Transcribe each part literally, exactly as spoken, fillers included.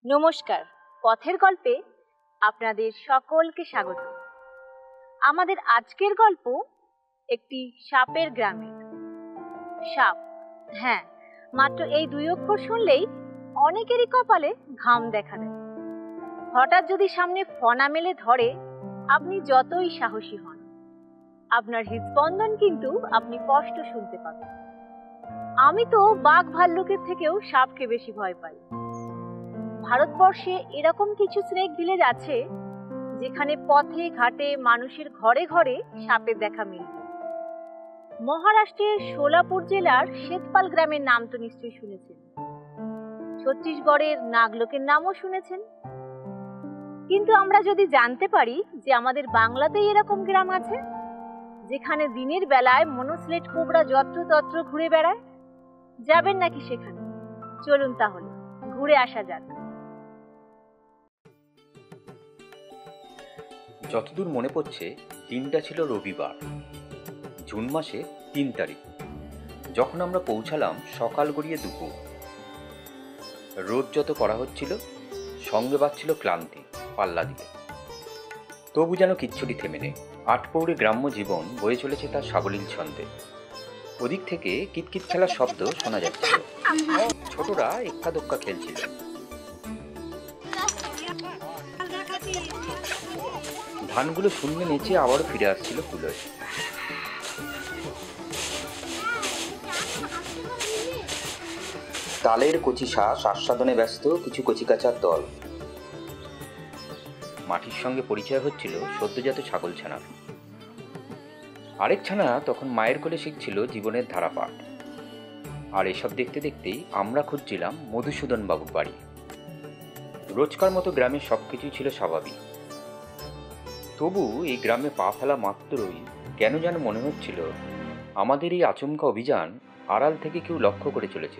নমস্কার, পথের গল্পে আপনাদের সকলকে স্বাগত। আমাদের আজকের গল্প একটি সাপের গ্রামের। সাপ, হ্যাঁ, মাত্র এই দুই অক্ষর শুনলেই অনেকেরই কপালে ঘাম দেখা দেয়। হঠাৎ যদি সামনে ফনা মেলে ধরে, আপনি যতই সাহসী হন, আপনার হৃদস্পন্দন কিন্তু আপনি স্পষ্ট শুনতে পাবেন। আমি তো বাঘ ভাল্লুকের থেকেও সাপকে বেশি ভয় পাই। ভারতবর্ষে এরকম কিছু স্নেক ভিলেজ আছে যেখানে পথে ঘাটে মানুষের ঘরে ঘরে সাপের দেখা মিলবে। মহারাষ্ট্রের সোলাপুর জেলার শ্বেতপাল গ্রামের নাম তো নিশ্চয়ই শুনেছেন। ছত্তিশগড়ের নাগলোকের নামও শুনেছেন। কিন্তু আমরা যদি জানতে পারি যে আমাদের বাংলাতেই এরকম গ্রাম আছে যেখানে দিনের বেলায় মনোস্লেট কোবরা যত্রতত্র ঘুরে বেড়ায়, যাবেন নাকি সেখানে? চলুন তাহলে ঘুরে আসা যাক। যতদূর মনে পড়ছে, দিনটা ছিল রবিবার, জুন মাসে তিন তারিখ। যখন আমরা পৌঁছালাম সকাল গড়িয়ে দুপুর। রোদ যত করা হচ্ছিল, সঙ্গে বাজছিল ক্লান্তি পাল্লা দিলে। তবু যেন কিচ্ছুটি থেমে নেই। আটপৌরে গ্রাম্য জীবন বয়ে চলেছে তার সাবলীল ছন্দে। ওদিক থেকে কিতকিত খেলার শব্দ শোনা যাচ্ছিল। ছোটরা এক্কা দোক্কা খেলছিল। ধানগুলো শূন্যে নেচে আবারও ফিরে আসছিল কুলোয়। তালের কচি শ্বাস আস্বাদনে ব্যস্ত কিছু কচিকাচার দল। মাটির সঙ্গে পরিচয় হচ্ছিল সদ্যজাত ছাগল ছানা। আরেক ছানা তখন মায়ের কোলে শিখছিল জীবনের ধারাপাঠ। আর এসব দেখতে দেখতেই আমরা খুঁজছিলাম মধুসূদন বাবুর বাড়ি। রোজকার মতো গ্রামের সবকিছুই ছিল স্বাভাবিক। তবু এই গ্রামে পা ফেলা মাত্রই কেন যেন মনে হচ্ছিল আমাদের এই আচমকা অভিযান আড়াল থেকে কেউ লক্ষ্য করে চলেছে।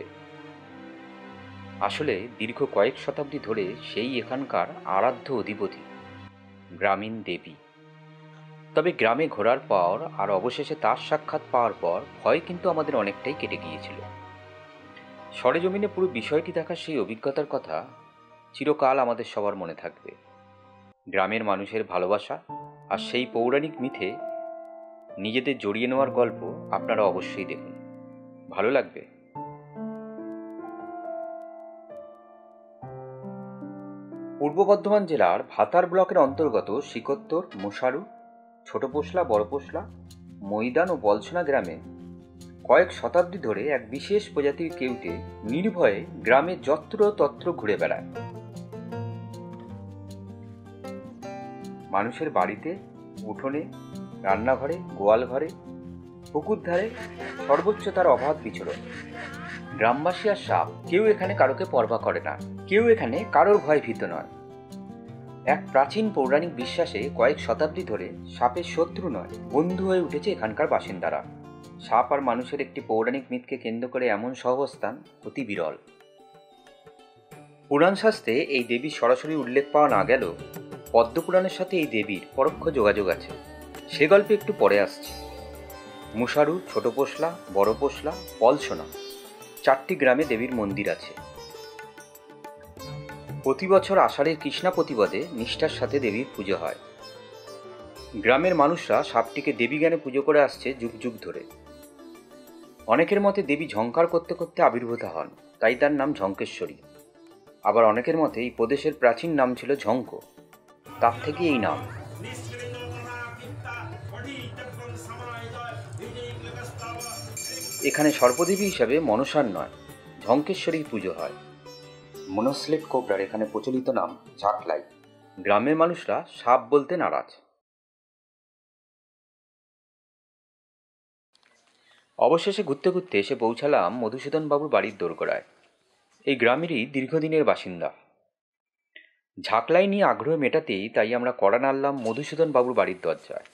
আসলে দীর্ঘ কয়েক শতাব্দী ধরে সেই এখানকার আরাধ্য অধিপতি, গ্রামীণ দেবী। তবে গ্রামে ঘোরার পর আর অবশেষে তার সাক্ষাৎ পাওয়ার পর ভয় কিন্তু আমাদের অনেকটাই কেটে গিয়েছিল। সরেজমিনে পুরো বিষয়টি দেখার সেই অভিজ্ঞতার কথা চিরকাল আমাদের সবার মনে থাকবে। গ্রামের মানুষের ভালোবাসা আর সেই পৌরাণিক মিথে নিজেদের জড়িয়ে নেওয়ার গল্প আপনারা অবশ্যই দেখুন, ভালো লাগবে। পূর্ব বর্ধমান জেলার ভাতার ব্লকের অন্তর্গত শিকোত্তর, মুশারু, ছোট পোশলা, বড় পোশলা, ময়দান ও বলছনা গ্রামে কয়েক শতাব্দী ধরে এক বিশেষ প্রজাতির কেউটে নির্ভয়ে গ্রামে যত্র তত্র ঘুরে বেড়ায়। মানুষের বাড়িতে, উঠোনে, রান্নাঘরে, গোয়াল ঘরে, পুকুর ধারে সর্বোচ্চ তার অবাধ বিচরণ। গ্রামবাসী আর সাপ কেউ এখানে কারোকে পরবা করে না, কেউ এখানে কারোর ভয় ভীত নয়। এক প্রাচীন পৌরাণিক বিশ্বাসে কয়েক শতাব্দী ধরে সাপের শত্রু নয়, বন্ধু হয়ে উঠেছে এখানকার বাসিন্দারা। সাপ আর মানুষের একটি পৌরাণিক মিথকে কেন্দ্র করে এমন সহাবস্থান অতি বিরল। পুরাণ শাস্ত্রে এই দেবীর সরাসরি উল্লেখ পাওয়া না গেলেও পদ্মপুরাণের সাথে এই দেবীর পরোক্ষ যোগাযোগ আছে। সে গল্পে একটু পরে আসছে। মুশারু, ছোট পোশলা, বড় পোশলা, পলসোনা চারটি গ্রামে দেবীর মন্দির আছে। প্রতি বছর আষাঢ়ের কৃষ্ণা প্রতিপদে নিষ্ঠার সাথে দেবীর পুজো হয়। গ্রামের মানুষরা সাপটিকে দেবী জ্ঞানে পুজো করে আসছে যুগ যুগ ধরে। অনেকের মতে দেবী ঝঙ্কার করতে করতে আবির্ভূত হন, তাই তার নাম ঝঙ্কেশ্বরী। আবার অনেকের মতে এই প্রদেশের প্রাচীন নাম ছিল ঝঙ্ক, তার থেকে এই নাম। এখানে সর্পদেবী হিসাবে মনসার নয়, ঝঙ্কেশ্বরীর পুজো হয়। মনোস্লেট কোবরার এখানে প্রচলিত নাম ঝাকলাই। গ্রামের মানুষরা সাপ বলতে নারাজ। অবশেষে ঘুরতে ঘুরতে এসে পৌঁছালাম মধুসূদন বাবুর বাড়ির দোরগোড়ায়। এই গ্রামেরই দীর্ঘদিনের বাসিন্দা। ঝাকলাই নিয়ে আগ্রহ মেটাতেই তাই আমরা কড়া নাড়লাম মধুসূদন বাবুর বাড়ির দরজায়।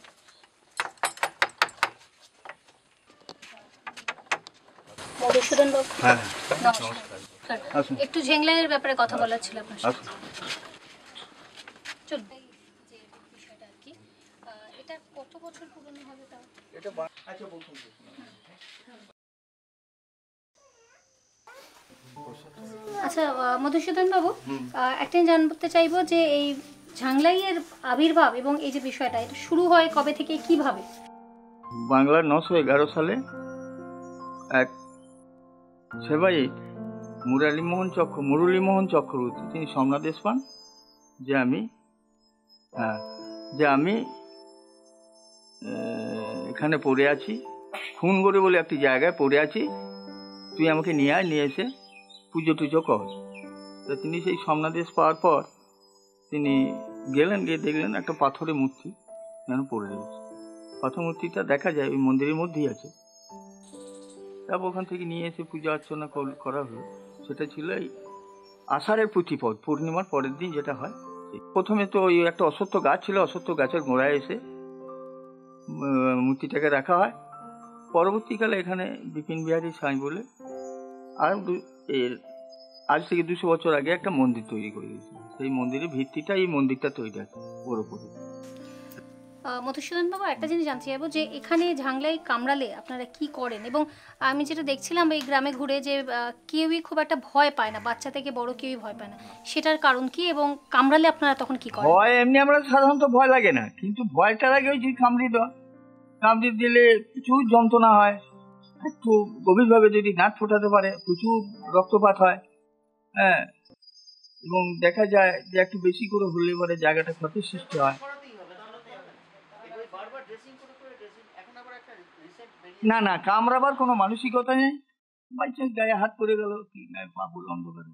মধুসূদন বাবু, হ্যাঁ নমস্কার। একটু ঝেংলাইয়ের ব্যাপারে কথা বলার ছিল আপনার সাথে। চল, যে বিষয়টা আর কি, এটা কত বছর পুরনো হবে তাও? এটা আচ্ছা বলুন। আচ্ছা মধুসূদন বাবু, একটা জানতে চাইবো যে এই ঝাংলাইয়ের আবির্ভাব এবং এই যে বিষয়টা, এটা শুরু হয় কবে থেকে, কিভাবে? বাংলার নশো এগারো সালে এক সেবায়িত মুরালীমোহন চক্র মুরলীমোহন চক্রবর্তী তিনি স্বপ্নাদেশ পান যে আমি হ্যাঁ যে আমি এখানে পড়ে আছি, খুনগড়ি বলে একটি জায়গায় পড়ে আছি, তুই আমাকে নিয়ে আয়, নিয়ে এসে পুজো টুজো কর। তো তিনি সেই স্বপ্নাদেশ পাওয়ার পর তিনি গেলেন, গিয়ে দেখলেন একটা পাথরের মূর্তি যেন পড়ে রয়েছে। পাথর মূর্তিটা দেখা যায় ওই মন্দিরের মধ্যেই আছে। তারপর ওখান থেকে নিয়ে এসে পূজা অর্চনা করা হলো। সেটা ছিল এই আষাঢ়ের প্রতিপদ, পূর্ণিমার পরের দিন যেটা হয়। প্রথমে তো ওই একটা অশ্বত্থ গাছ ছিল, অশ্বত্থ গাছের গোড়ায় এসে মূর্তিটাকে রাখা হয়। পরবর্তীকালে এখানে বিপিন বিহারী সাঁই বলে আর এর আজ থেকে দুশো বছর আগে একটা মন্দির তৈরি করে দিয়েছিল। সেই মন্দিরের ভিত্তিটা এই মন্দিরটা তৈরি আছে ওর উপরে। মধুসূদন বাবু, একটা জিনিস জানতে চাইবো যে এখানে ঝাংলাই কামড়ালে আপনারা কি করেন, এবং আমি যেটা দেখছিলাম এই গ্রামে ঘুরে যে কেউই খুব একটা ভয় পায় না, বাচ্চা থেকে বড় কেউই ভয় পায় না, সেটার কারণ কি এবং কামড়ালে আপনারা তখন কি করেন? ভয় এমনি আমরা সাধারণত ভয় লাগে না, কিন্তু ভয়টা লাগে ওই যে কামড়িয়ে দেওয়া। কামড়িয়ে দিলে প্রচুর যন্ত্রণা হয়, একটু গভীরভাবে যদি নাক ফোটাতে পারে প্রচুর রক্তপাত হয়। হ্যাঁ, এবং দেখা যায় যে একটু বেশি করে হলে পরে জায়গাটা ক্ষতির সৃষ্টি হয়। না না, কামড়াবার কোনো মানসিকতা নেই, বাই চান্স গায়ে হাত পড়ে গেল কি গায়ে পা পড়ল অন্ধকারে।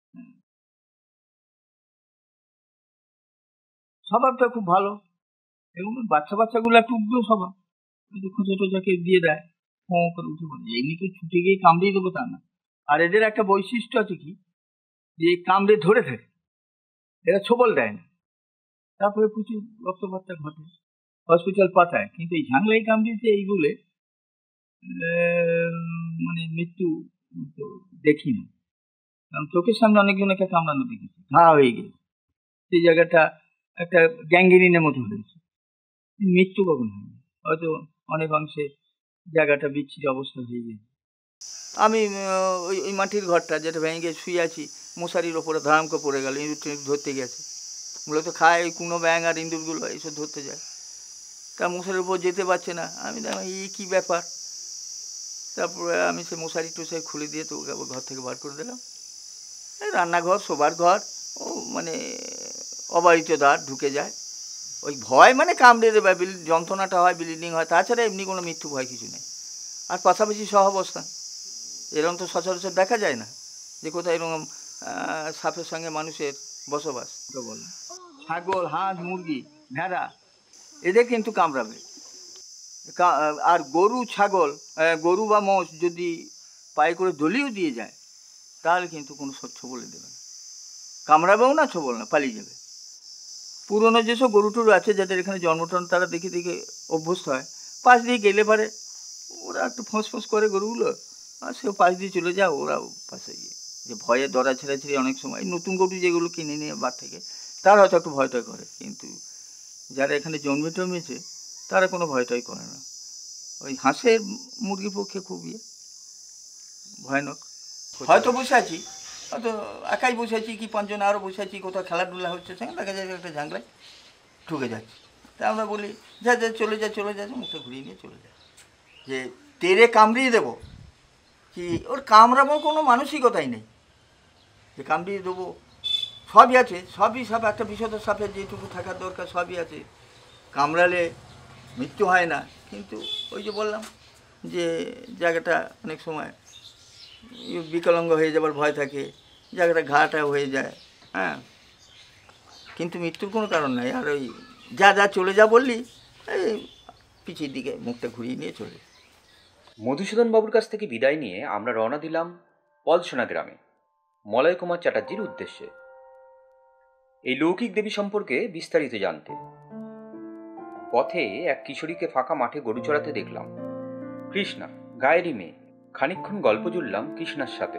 স্বভাবটা খুব ভালো, এবং বাচ্চা বাচ্চাগুলো একটু উগ্র স্বভাব, খোঁচা টোচাকে দিয়ে দেয়, ফোঁ করে উঠে পড়ে। এমনি তো ছুটে গিয়ে কামড়িয়ে দেবো তা না। আর এদের একটা বৈশিষ্ট্য আছে কি, যে কামড়ে ধরে থাকে, এরা ছোবল দেয় না, তারপরে প্রচুর রক্তপাতটা ঘটে, হসপিটাল পাঠায়। কিন্তু এই ঝাংলাই কামড়িতে এইগুলো মানে মৃত্যু দেখি না, কারণ চোখের সামনে অনেকজনকে কামড়ানো দেখেছি, ঘা হয়ে গেছে, সেই জায়গাটা একটা গ্যাঙ্গেরিনের মতো হয়েছে, মৃত্যু কখন হয়নি, হয়তো অনেক অংশে জায়গাটা বিচ্ছিরি অবস্থা হয়ে গেছে। আমি ওই ওই মাটির ঘরটা যেটা ভেঙে শুয়ে আছি, মশারির ওপরে ধারাম করে পড়ে গেল, ইঁদুর ধরতে গেছে, মূলত খায় ওই কুনো ব্যাঙ আর ইঁদুরগুলো এইসব ধরতে যায়, তা মশারির উপর যেতে পারছে না। আমি দেখলাম এই কী ব্যাপার, তারপরে আমি সে মশারি টুসারি খুলে দিয়ে তো ঘর থেকে বার করে দিলাম। এই রান্নাঘর, শোবার ঘর, ও মানে অবারিত দ্বার, ঢুকে যায়। ওই ভয় মানে কামড়ে দেবে, যন্ত্রণাটা হয়, ব্লিডিং হয়, তাছাড়া এমনি কোনো মৃত্যু ভয় কিছু নেই। আর পাশাপাশি সহাবস্থান, এরকম তো সচরাচর দেখা যায় না যে কোথাও এরকম সাপের সঙ্গে মানুষের বসবাস। বল ছাগল, হাঁস, মুরগি, ভেড়া এদের কিন্তু কামড়াবে। আর গরু, ছাগল, গরু বা মোষ যদি পায়ে করে দলিও দিয়ে যায় তাহলে কিন্তু কোনো ছোবলে দেবে না, কামড়াবেও না, ছোবল না, পালিয়ে যাবে। পুরনো যেসব গরু টরু আছে যাদের এখানে জন্মটন, তারা দেখে দেখে অভ্যস্ত হয়, পাশ দিয়ে গেলে পারে ওরা একটু ফোঁস ফোঁস করে গরুগুলো, আর সেও পাশ দিয়ে চলে যায়, ওরাও পাশে গিয়ে যে ভয়ে দরা ছেড়াছেড়ি অনেক সময় নতুন গরু যেগুলো কিনে নিয়ে বার থেকে, তারা হয়তো একটু ভয়টয় করে, কিন্তু যারা এখানে জন্মে টমেছে তারা কোনো ভয়টয় করে না। ওই হাঁসের মুরগির পক্ষে খুবই ভয়ানক। হয়তো বসে আছি, হয়তো একাই বসে আছি কি পাঁচজন আরও বসে আছি, কোথাও খেলাধুলা হচ্ছে, সঙ্গে দেখা যায় একটা ঝাংলায় ঢুকে যাচ্ছে, তা আমরা বলি যা যা চলে যা চলে যাচ্ছে, মুখটা ঘুরিয়ে নিয়ে চলে যায়, যে তেরে কামড়িয়ে দেবো কি, ওর কামড়াবার কোনো মানসিকতাই নেই যে কামড়িয়ে দেবো। সবই আছে, সবই সাপ, একটা বিশদ সাপের যেটুকু থাকার দরকার সবই আছে, কামড়ালে মৃত্যু হয় না। কিন্তু ওই যে বললাম যে জায়গাটা অনেক সময় বিকলাঙ্গ হয়ে যাবার ভয় থাকে, জায়গাটা ঘাটা হয়ে যায়। হ্যাঁ, কিন্তু মৃত্যুর কোনো কারণ নাই। আর ওই যা যা চলে যা বললি, এই পিছিয়ে দিকে মুখটা ঘুরিয়ে নিয়ে চলে। মধুসূদন বাবুর কাছ থেকে বিদায় নিয়ে আমরা রওনা দিলাম পলসোনা গ্রামে মলয় কুমার চ্যাটার্জির উদ্দেশ্যে এই লৌকিক দেবী সম্পর্কে বিস্তারিত জানতে। পথে এক কিশোরীকে ফাঁকা মাঠে গরু চড়াতে দেখলাম। কৃষ্ণা, গায়েরই মেয়ে। খানিকক্ষণ গল্প জুড়লাম কৃষ্ণার সাথে।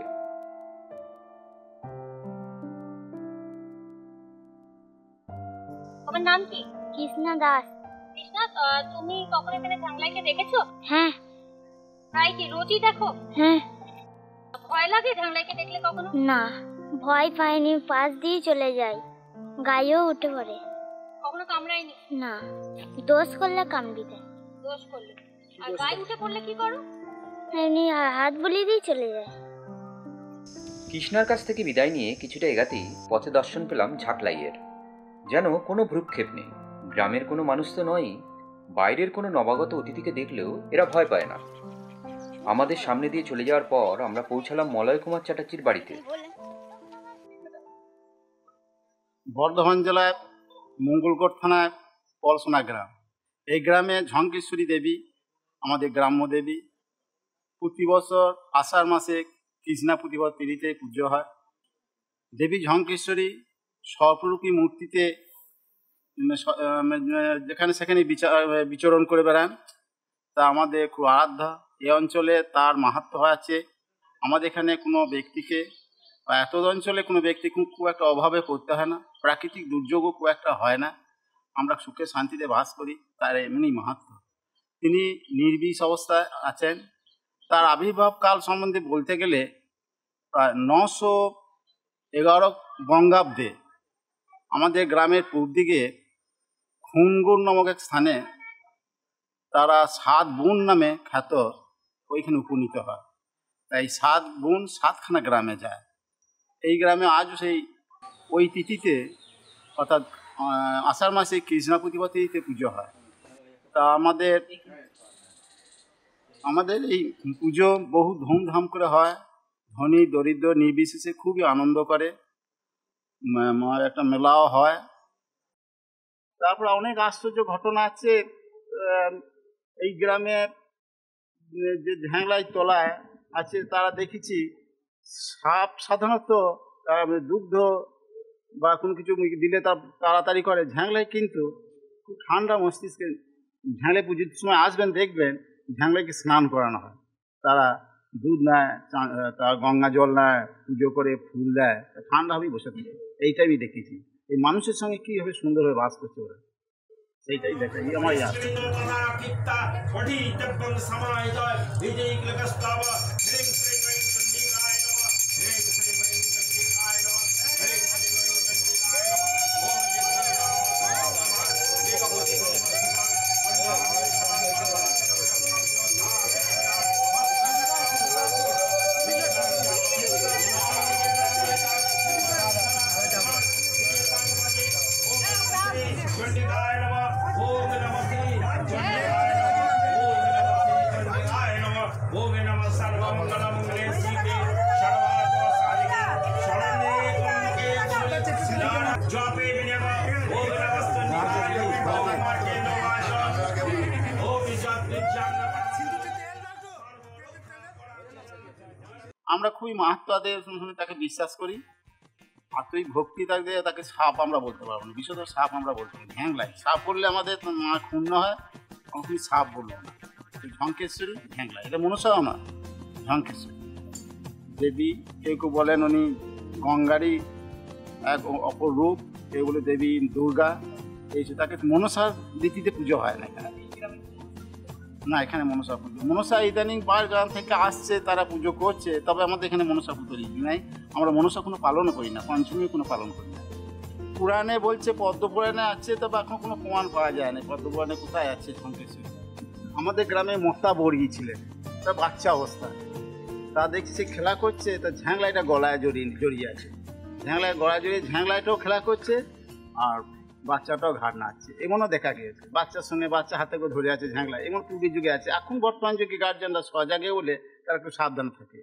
তোমার নাম কি? কৃষ্ণা দাস। কৃষ্ণা, তুমি কখনো এখানে ঝাংলাইকে দেখেছো? হ্যাঁ। প্রায় কি রোজই দেখো? হ্যাঁ। ভয় লাগে ঝাংলাইকে দেখলে কখনো? না। ভয় পাইনি, পাশ দিয়ে চলে যাই, গায়েও উঠে পড়ে। কখনো কামড়ায়নি? না, দোষ করলে কামড়ি দেয়। দোষ করলে? আর গায়ে উঠে পড়লে কি করো? এমনি হাত বুলিয়ে দিয়ে চলে যায়। কৃষ্ণার কাছ থেকে বিদায় নিয়ে কিছুটা এগাতেই পথে দর্শন পেলাম ঝাঁকলাইয়ের। যেন কোনো ভ্রুক্ষেপ নেই, গ্রামের কোনো মানুষ তো নয়ই, বাইরের কোনো নবাগত অতিথিকে দেখলেও এরা ভয় পায় না। আমাদের সামনে দিয়ে চলে যাওয়ার পর আমরা পৌঁছালাম মলয় কুমার চ্যাটার্জির বাড়িতে। বর্ধমান জেলার মঙ্গলকোট থানার পলসোনা গ্রাম। এই গ্রামে ঝঙ্কেশ্বরী দেবী আমাদের গ্রাম্য দেবী। প্রতি বছর আষাঢ় মাসে কৃষ্ণা প্রতিপদ তিথিতে পুজো হয়। দেবী ঝঙ্কেশ্বরী স্বরূপী মূর্তিতে যেখানে সেখানে বিচরণ করে বেড়ান, তা আমাদের খুব আরাধ্য। এই অঞ্চলে তার মাহাত্ম্য আছে। আমাদের এখানে কোনো ব্যক্তিকে বা এত অঞ্চলে কোনো ব্যক্তি খুব খুব একটা অভাবে পড়তে হয় না, প্রাকৃতিক দুর্যোগও খুব একটা হয় না, আমরা সুখে শান্তিতে বাস করি, তার এমনি মাহাত্ম্য। তিনি নির্বিষ অবস্থায় আছেন। তার আবির্ভাব কাল সম্বন্ধে বলতে গেলে প্রায় নশো এগারো বঙ্গাব্দে আমাদের গ্রামের পূর্ব দিকে খুঙ্গুর নামক এক স্থানে তারা সাত বোন নামে খ্যাত ওইখানে উপনীত হয়। তাই সাত বোন সাতখানা গ্রামে যায়। এই গ্রামে আজও সেই ওই তিথিতে অর্থাৎ আষাঢ় মাসে কৃষ্ণা প্রতিপদ তিথিতে পুজো হয়। তা আমাদের আমাদের এই পুজো বহু ধুমধাম করে হয়। ধনী দরিদ্র নির্বিশেষে খুবই আনন্দ করে, একটা মেলাও হয়। তারপর অনেক আশ্চর্য ঘটনা আছে। এই গ্রামে যে ঝ্যাংলাই তলায় আছে তারা দেখেছি সাপ সাধারণত দুগ্ধ বা কোনো কিছু দিলে তার তাড়াতাড়ি করে। ঝ্যাংলাই কিন্তু খুব ঠান্ডা মস্তিষ্কে, ঝ্যাংলাই পুজোর সময় আসবেন দেখবেন ঝ্যাংলাইকে স্নান করানো হয়। তারা দুধ নেয়, তারা গঙ্গা জল নেয়, পুজো করে ফুল দেয়, ঠান্ডাভাবেই বসে থাকে। এইটাই আমি দেখেছি। এই মানুষের সঙ্গে কীভাবে সুন্দরভাবে বাস করছে ওরা, সেইটাই দেখা। এই আমার আমরা খুবই মাহাত্মাদের তাকে বিশ্বাস করি। আত্মিক ভক্তি থাকলে তাকে সাপ আমরা বলতে পারবো না, বিশেষত সাপ আমরা বলতে পারি। ঝ্যাংলাই সাপ বললে আমাদের মা ক্ষুণ্ণ হয়, কখনই সাপ বলবো না। ঝঙ্কেশ্বরী ঝ্যাংলাই, এটা মনসাও না, ঝঙ্কেশ্বরী দেবী। কেউ কেউ বলেন উনি গঙ্গারই এক অপর রূপ, কেউ বলে দেবী দুর্গা। এই তাকে মনসার রীতিতে পুজো হয় না এখানে। না, এখানে মনসা পুজো, মনসা ইদানিং বার গ্রাম থেকে আসছে, তারা পুজো করছে। তবে আমাদের এখানে মনসা পুজো রীতি নাই, আমরা মনসা কোনো পালনও করি না, পঞ্চমী কোনো পালন করি না। পুরাণে বলছে, পদ্মপুরাণে আছে, তবে এখন কোনো প্রমাণ পাওয়া যায় না পদ্মপুরাণে কোথায় আছে ঝঙ্কেশ্বরী। আমাদের গ্রামে মত্তা বর্গী ছিলেন, তার বাচ্চা অবস্থা, তা দেখছি সে খেলা করছে, তার ঝ্যাংলাইটা গলায় জড়িয়ে জড়িয়ে আছে, ঝ্যাংলায় গলায় জড়িয়ে ঝ্যাংলাইটাও খেলা করছে আর বাচ্চাটাও ঘাট নাচছে, এমনও দেখা গিয়েছে। বাচ্চার সঙ্গে বাচ্চা হাতে করে ধরে আছে ঝ্যাংলা, এমন পূর্বের যুগে আছে। এখন বর্তমান যুগে গার্জেনরা সজাগে বলে তারা একটু সাবধান থাকে।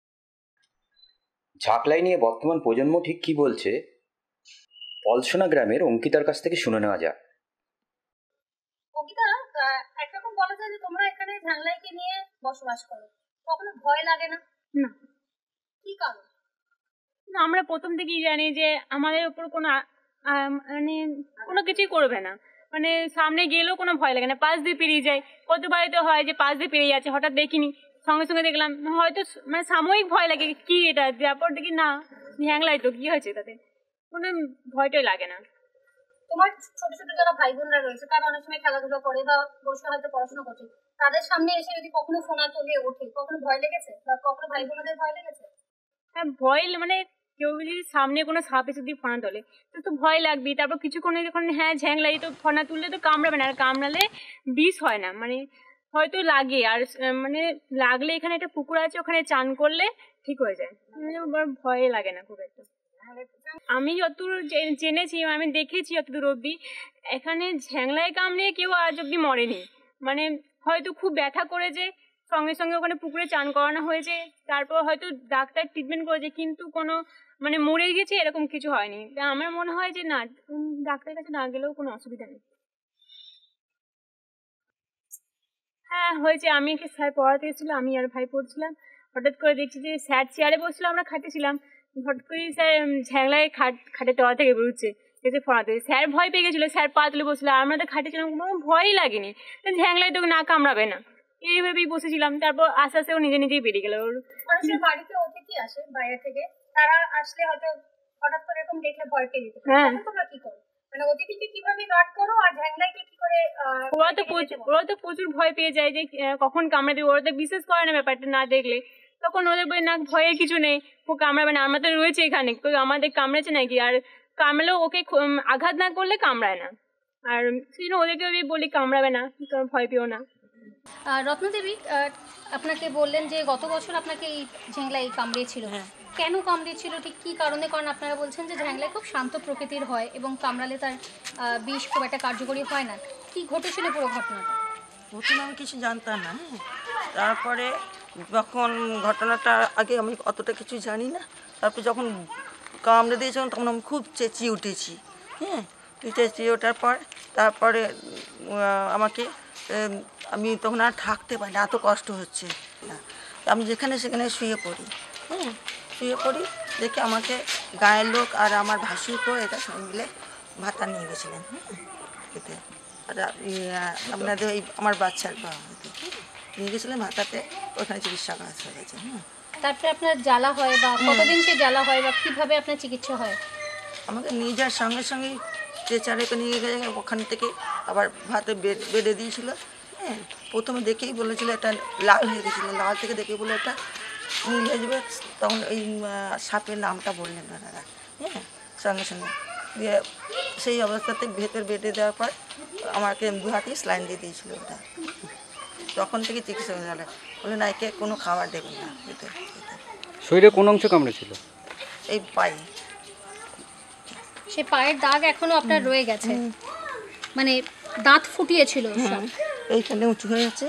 ঝাঁকলাই নিয়ে বর্তমান প্রজন্ম ঠিক কি বলছে, পলসোনা গ্রামের অঙ্কিতার কাছ থেকে শুনে নেওয়া যাক। অঙ্কিতা, একরকম বলা যায় যে তোমরা এখানে ঝাংলাইকে নিয়ে বসবাস করো, কখনো ভয় লাগে না? না। কি কারণ? না, আমরা প্রথম থেকেই জানি যে আমাদের উপর কোনো মানে কোনো কিছুই করবে না, মানে সামনে গেলেও কোনো ভয় লাগে না, পাশ দিয়ে পেরিয়ে যায়। কতবার তো হয় যে পাশ দিয়ে পেরিয়ে যাচ্ছে, হঠাৎ দেখিনি, সঙ্গে সঙ্গে দেখলাম, হয়তো মানে সাময়িক ভয় লাগে, কি এটা, তারপর দেখি না ঝ্যাংলাই তো, কি হয়েছে, তাতে কোনো ভয়টাই লাগে না। তোমার ছোট ছোট যারা ভাই বোনরা রয়েছে তারা অনেক সময় খেলাধুলো করে বা বসে হয়তো পড়াশোনা করছে, তাদের সামনে এসে যদি কখনো ফোনা চলে ওঠে, কখনো ভয় লেগেছে বা কখনো ভাই বোনদের ভয় লেগেছে? হ্যাঁ, ভয় মানে কেউ যদি সামনে কোনো সাপ এসে যদি ফনা তোলে তো তো ভয় লাগবেই। তারপর কিছুক্ষণে যখন হ্যাঁ ঝ্যাংলাই তো ফনা তুললে তো কামড়াবে না, আর কামড়ালে বিষ হয় না, মানে হয়তো লাগে। আর মানে লাগলে এখানে একটা পুকুর আছে, ওখানে চান করলে ঠিক হয়ে যায়, ভয়ে লাগে না খুব একটা। আমি যতদূর জেনেছি, আমি দেখেছি যতদূর অবধি, এখানে ঝ্যাংলায় কামড়ে কেউ আজ অব্দি মরেনি। মানে হয়তো খুব ব্যথা করেছে, সঙ্গে সঙ্গে ওখানে পুকুরে চান করানো হয়েছে, তারপর হয়তো ডাক্তার ট্রিটমেন্ট করেছে, কিন্তু কোনো মানে মরে গেছে এরকম কিছু হয়নি। তা আমার মনে হয় যে না, ডাক্তারের কাছে না গেলেও কোনো অসুবিধা নেই। হ্যাঁ হয়েছে, আমি একে স্যার পড়াতে এসেছিলো, আমি আর ভাই পড়ছিলাম, হঠাৎ করে দেখছি যে স্যার চেয়ারে বসছিল, আমরা খাটে ছিলাম, হঠাৎ করে স্যার ঝ্যাংলায় খাট খাটে তলা থেকে বেরোচ্ছে, এসে ফোনাতে। স্যার ভয় পেয়ে গেছিলো, স্যার পা তুলে বসলো, আর আমরা তো খাটে ছিলাম, কোনো ভয়ই লাগেনি, ঝ্যাংলায় তোকে না কামড়াবে না, এইভাবেই বসেছিলাম। তারপর আস্তে আস্তে ও নিজে নিজেই বেরিয়ে গেল। ওর মানুষের বাড়িতে অতিথি আসে বাইরে থেকে, তারা আসলে হয়তো হঠাৎ করে এরকম দেখলে ভয় পেয়ে যেতে পারে, হ্যাঁ। তখন তোমরা কি করো? মানে অতিথিকে কিভাবে গার্ড করো আর ঝ্যাংলাইকে কি করে? আহ, ওরা তো প্রচুর ওরা তো প্রচুর ভয় পেয়ে যায় যে আহ, কখন কামড়ে দেবে, ওরা তো বিশ্বাস করে না ব্যাপারটা না দেখলে। তখন ওদের বলে না, ভয়ের কিছু নেই, ও কামড়াবে না, আমরা তো রয়েছে এখানে, কেউ আমাদের কামড়েছে নাকি, আর কামড়ালেও ওকে খ- আঘাত না করলে কামড়ায় না। আর সেই জন্য ওদেরকে আমি বলি কামড়াবে না, কারণ ভয় পেও না। আহ, রত্নদেবী, আহ, আপনাকে বললেন যে গত বছর আপনাকে এই ঝ্যাংলাই কামড়িয়েছিল, কেন কামড়িয়েছিল, ঠিক কী কারণে? কারণ আপনারা বলছেন যে ঝ্যাংলাই খুব শান্ত প্রকৃতির হয় এবং কামড়ালে তার আহ, বিষ খুব একটা কার্যকরী হয় না। কি ঘটেছিল পুরো ঘটনাটা? প্রথমে আমি কিছু জানতাম না, হ্যাঁ। তারপরে যখন ঘটনাটা আগে আমি অতটা কিছু জানি না, তারপরে যখন কামড়ে দিয়েছিলাম তখন আমি খুব চেঁচিয়ে উঠেছি, হ্যাঁ। চেঁচিয়ে ওঠার পর তারপরে আহ, আমাকে আহ, আমি তখন আর থাকতে পারি না, এত কষ্ট হচ্ছে না, আমি যেখানে সেখানে শুয়ে পড়ি, হ্যাঁ। শুয়ে পড়ি দেখে আমাকে গায়ের লোক আর আমার ভাসুরকেও এটা সঙ্গে মিলে ভাতা নিয়ে গেছিলেন, হ্যাঁ। এতে আর আপনাদের ওই আমার বাচ্চার বাবা নিয়ে গেছিলেন ভাতাতে, ওখানে চিকিৎসা করা হয়ে গেছে, হ্যাঁ। তারপরে আপনার জ্বালা হয় বা কতদিন সে জ্বালা হয় বা কীভাবে আপনার চিকিৎসা হয়? আমাকে নিয়ে যাওয়ার সঙ্গে সঙ্গে স্ট্রেচারে নিয়ে গেছে, ওখান থেকে আবার ভাতে বেড বেডে দিয়েছিল, হ্যাঁ। প্রথমে দেখেই বলেছিল এটা লাল হয়ে গেছিলো, লাল থেকে দেখেই বলে এটা নীল হয়ে যাবে, তখন এই সাপের নামটা বললেন ওনারা, হ্যাঁ। সঙ্গে সঙ্গে দিয়ে সেই অবস্থাতে ভেতর বেডে দেওয়ার পর আমাকে দু হাতে স্লাইন দিয়ে দিয়েছিল ওটা, তখন থেকে চিকিৎসা হয়ে গেল, বলে না একে কোনো খাবার দেবেন না ভেতর। শরীরে কোন অংশ কামড়েছিল? এই পায়ে। সে পায়ের দাগ এখনো আপনার রয়ে গেছে, মানে দাঁত ফুটিয়েছিল সব। এইখানে উঁচু হয়ে আছে।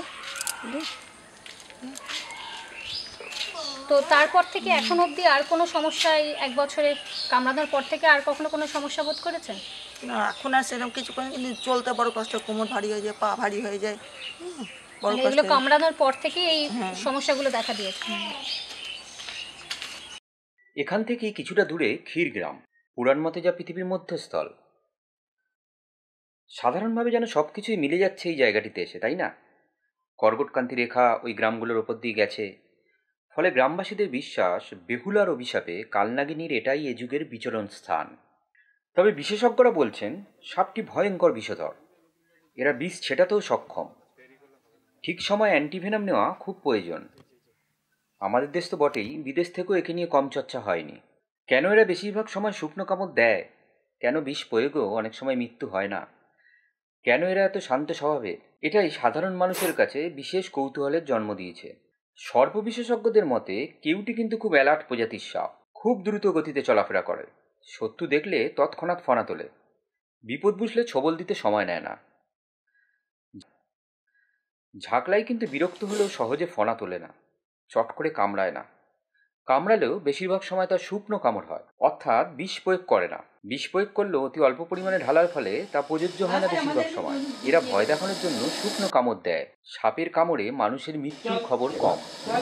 তো তারপর থেকে এখন অবধি আর কোনো সমস্যা, এই এক বছরে কামড়ানোর পর থেকে আর কখনো কোনো সমস্যা বোধ করেছেন? না, এখন আর সেরকম কিছু করে, কিন্তু চলতে বড় কষ্ট, কোমর ভারী হয়ে যায়, পা ভারী হয়ে যায়, হুম, বড় মানে কষ্ট। এগুলো কামড়ানোর পর থেকে এই সমস্যাগুলো দেখা দিয়েছে। এখান থেকে কিছুটা দূরে ক্ষীরগ্রাম, পুরাণ মতে যা পৃথিবীর মধ্যস্থল। সাধারণভাবে যেন সব কিছুই মিলে যাচ্ছে এই জায়গাটিতে এসে, তাই না? কর্কটকান্তি রেখা ওই গ্রামগুলোর ওপর দিয়ে গেছে, ফলে গ্রামবাসীদের বিশ্বাস বেহুলার অভিশাপে কালনাগিনীর এটাই এ যুগের বিচরণ স্থান। তবে বিশেষজ্ঞরা বলছেন সাপটি ভয়ঙ্কর বিষধর, এরা বিষ ছেটাতেও সক্ষম। ঠিক সময় অ্যান্টিভেনাম নেওয়া খুব প্রয়োজন। আমাদের দেশ তো বটেই, বিদেশ থেকেও একে নিয়ে কম চর্চা হয়নি। কেন এরা বেশিরভাগ সময় শুকনো কামড় দেয়, কেন বিষ প্রয়োগও অনেক সময় মৃত্যু হয় না, কেন এরা এত শান্ত স্বভাবের, এটাই সাধারণ মানুষের কাছে বিশেষ কৌতূহলের জন্ম দিয়েছে। সর্প বিশেষজ্ঞদের মতে কেউটি কিন্তু খুব অ্যালার্ট প্রজাতির সাপ, খুব দ্রুত গতিতে চলাফেরা করে, শত্রু দেখলে তৎক্ষণাৎ ফনা তোলে, বিপদ বুঝলে ছবল দিতে সময় নেয় না। ঝাঁকলাই কিন্তু বিরক্ত হলেও সহজে ফনা তোলে না, চট করে কামড়ায় না, কামড়ালেও বেশিরভাগ সময় তার শুকনো কামড় হয়, অর্থাৎ বিষ প্রয়োগ করে না। বিষ প্রয়োগ করলেও অতি অল্প পরিমাণে ঢালার ফলে তা প্রযোজ্য হয় না বেশিরভাগ সময়। এরা ভয় দেখানোর জন্য শুকনো কামড় দেয়। সাপের কামড়ে মানুষের মৃত্যুর খবর কম।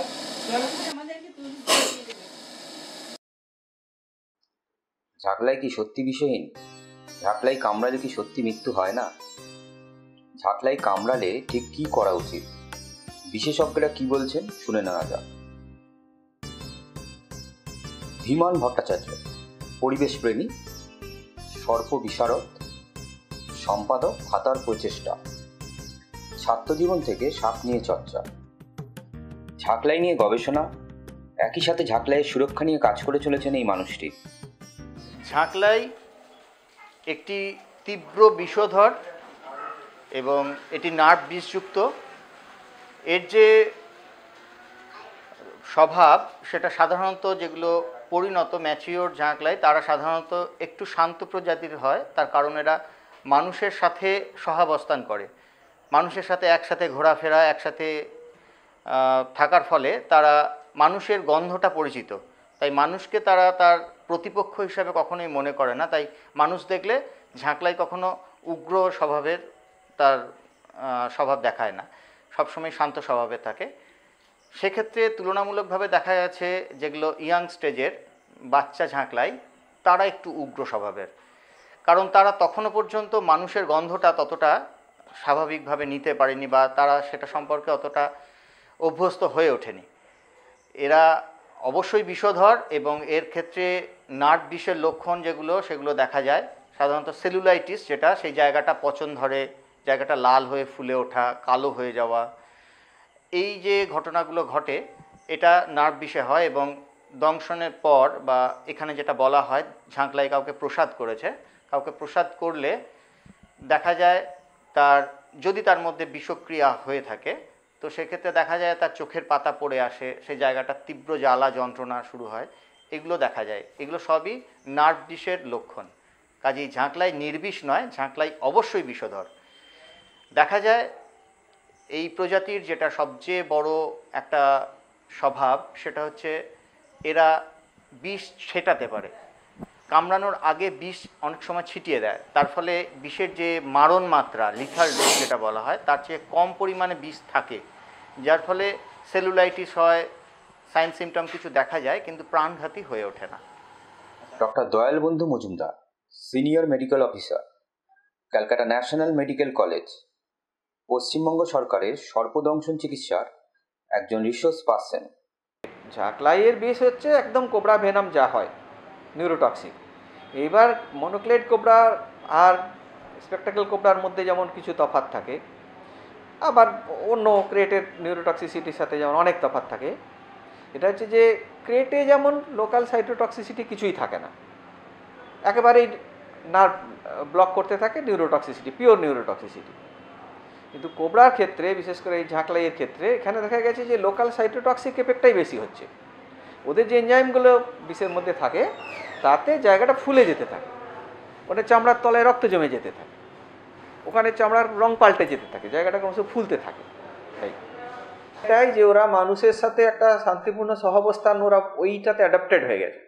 ঝাঁকলাই কি সত্যি বিষহীন? ঝাঁকলাই কামড়ালে কি সত্যি মৃত্যু হয় না? ঝাঁকলাই কামড়ালে ঠিক কি করা উচিত, বিশেষজ্ঞরা কি বলছেন শুনে নেওয়া যাক। ধীমান ভট্টাচার্য, পরিবেশ প্রেমী, সর্প বিশারদ, সম্পাদক, ভাতার প্রচেষ্টা, ছাত্রজীবন থেকে সাপ নিয়ে চর্চা, ঝাঁকলাই নিয়ে গবেষণা, একই সাথে ঝাঁকলাইয়ের সুরক্ষা নিয়ে কাজ করে চলেছেন এই মানুষটি। ঝাঁকলাই একটি তীব্র বিষধর এবং এটি নার্ভ বিষযুক্ত। এর যে স্বভাব সেটা সাধারণত যেগুলো পরিণত ম্যাচিওর ঝাঁকলাই তারা সাধারণত একটু শান্ত প্রজাতির হয়, তার কারণ এরা মানুষের সাথে সহাবস্থান করে, মানুষের সাথে একসাথে ঘোরাফেরা, একসাথে থাকার ফলে তারা মানুষের গন্ধটা পরিচিত, তাই মানুষকে তারা তার প্রতিপক্ষ হিসাবে কখনোই মনে করে না। তাই মানুষ দেখলে ঝাঁকলাই কখনো উগ্র স্বভাবের তার স্বভাব দেখায় না, সবসময় শান্ত স্বভাবে থাকে। সেক্ষেত্রে তুলনামূলকভাবে দেখা যাচ্ছে যেগুলো ইয়াং স্টেজের বাচ্চা ঝাঁকলাই তারা একটু উগ্র স্বভাবের, কারণ তারা তখনও পর্যন্ত মানুষের গন্ধটা ততটা স্বাভাবিকভাবে নিতে পারেনি বা তারা সেটা সম্পর্কে অতটা অভ্যস্ত হয়ে ওঠেনি। এরা অবশ্যই বিষধর এবং এর ক্ষেত্রে নার্ভ বিষের লক্ষণ যেগুলো সেগুলো দেখা যায় সাধারণত সেলুলাইটিস, যেটা সেই জায়গাটা পচন ধরে, জায়গাটা লাল হয়ে ফুলে ওঠা, কালো হয়ে যাওয়া, এই যে ঘটনাগুলো ঘটে এটা নার্ভ বিষে হয়। এবং দংশনের পর বা এখানে যেটা বলা হয় ঝাঁকলাই কাউকে প্রসাদ করেছে, কাউকে প্রসাদ করলে দেখা যায় তার যদি তার মধ্যে বিষক্রিয়া হয়ে থাকে তো সেক্ষেত্রে দেখা যায় তার চোখের পাতা পড়ে আসে, সেই জায়গাটা তীব্র জ্বালা যন্ত্রণা শুরু হয়, এগুলো দেখা যায়। এগুলো সবই নার্ভ বিষের লক্ষণ। কাজেই ঝাঁকলাই নির্বিষ নয়, ঝাঁকলাই অবশ্যই বিষধর। দেখা যায় এই প্রজাতির যেটা সবচেয়ে বড় একটা স্বভাব সেটা হচ্ছে এরা বিষ ছেটাতে পারে, কামড়ানোর আগে বিষ অনেক সময় ছিটিয়ে দেয়, তার ফলে বিষের যে মারণ মাত্রা লিথাল ডোজ যেটা বলা হয় তার চেয়ে কম পরিমাণে বিষ থাকে, যার ফলে সেলুলাইটিস হয়, সাইন সিমটম কিছু দেখা যায় কিন্তু প্রাণঘাতী হয়ে ওঠে না। Doctor Dayal Bandhu Majumdar, senior medical officer, Calcutta national medical college, Paschimbanga সরকারের সর্পদংশন চিকিৎসার একজন রিসোর্স পার্সন। ঝাঁকলাইয়ের বিষ হচ্ছে একদম কোবরা ভেনাম যা হয়, নিউরোটক্সিক। এবার মনোক্লেড কোবরা আর স্পেকটাকেল কোবরার মধ্যে যেমন কিছু তফাৎ থাকে, আবার অন্য ক্রেটের নিউরোটক্সিসিটির সাথে যেমন অনেক তফাৎ থাকে। এটা হচ্ছে যে ক্রেটে যেমন লোকাল সাইটোটক্সিসিটি কিছুই থাকে না, একেবারেই নার্ভ ব্লক করতে থাকে নিউরোটক্সিসিটি, পিওর নিউরোটক্সিসিটি। কিন্তু কোবরার ক্ষেত্রে, বিশেষ করে এই ঝাঁকলাইয়ের ক্ষেত্রে, এখানে দেখা গেছে যে লোকাল সাইটোটক্সিক এফেক্টটাই বেশি হচ্ছে। ওদের যে এনজাইমগুলো বিষের মধ্যে থাকে তাতে জায়গাটা ফুলে যেতে থাকে, ওটা চামড়ার তলায় রক্ত জমে যেতে থাকে, ওখানে চামড়ার রং পাল্টে যেতে থাকে, জায়গাটা ক্রমশ ফুলতে থাকে। তাই এটাই যে ওরা মানুষের সাথে একটা শান্তিপূর্ণ সহাবস্থান, ওরা ওইটাতে অ্যাডাপ্টেড হয়ে গেছে।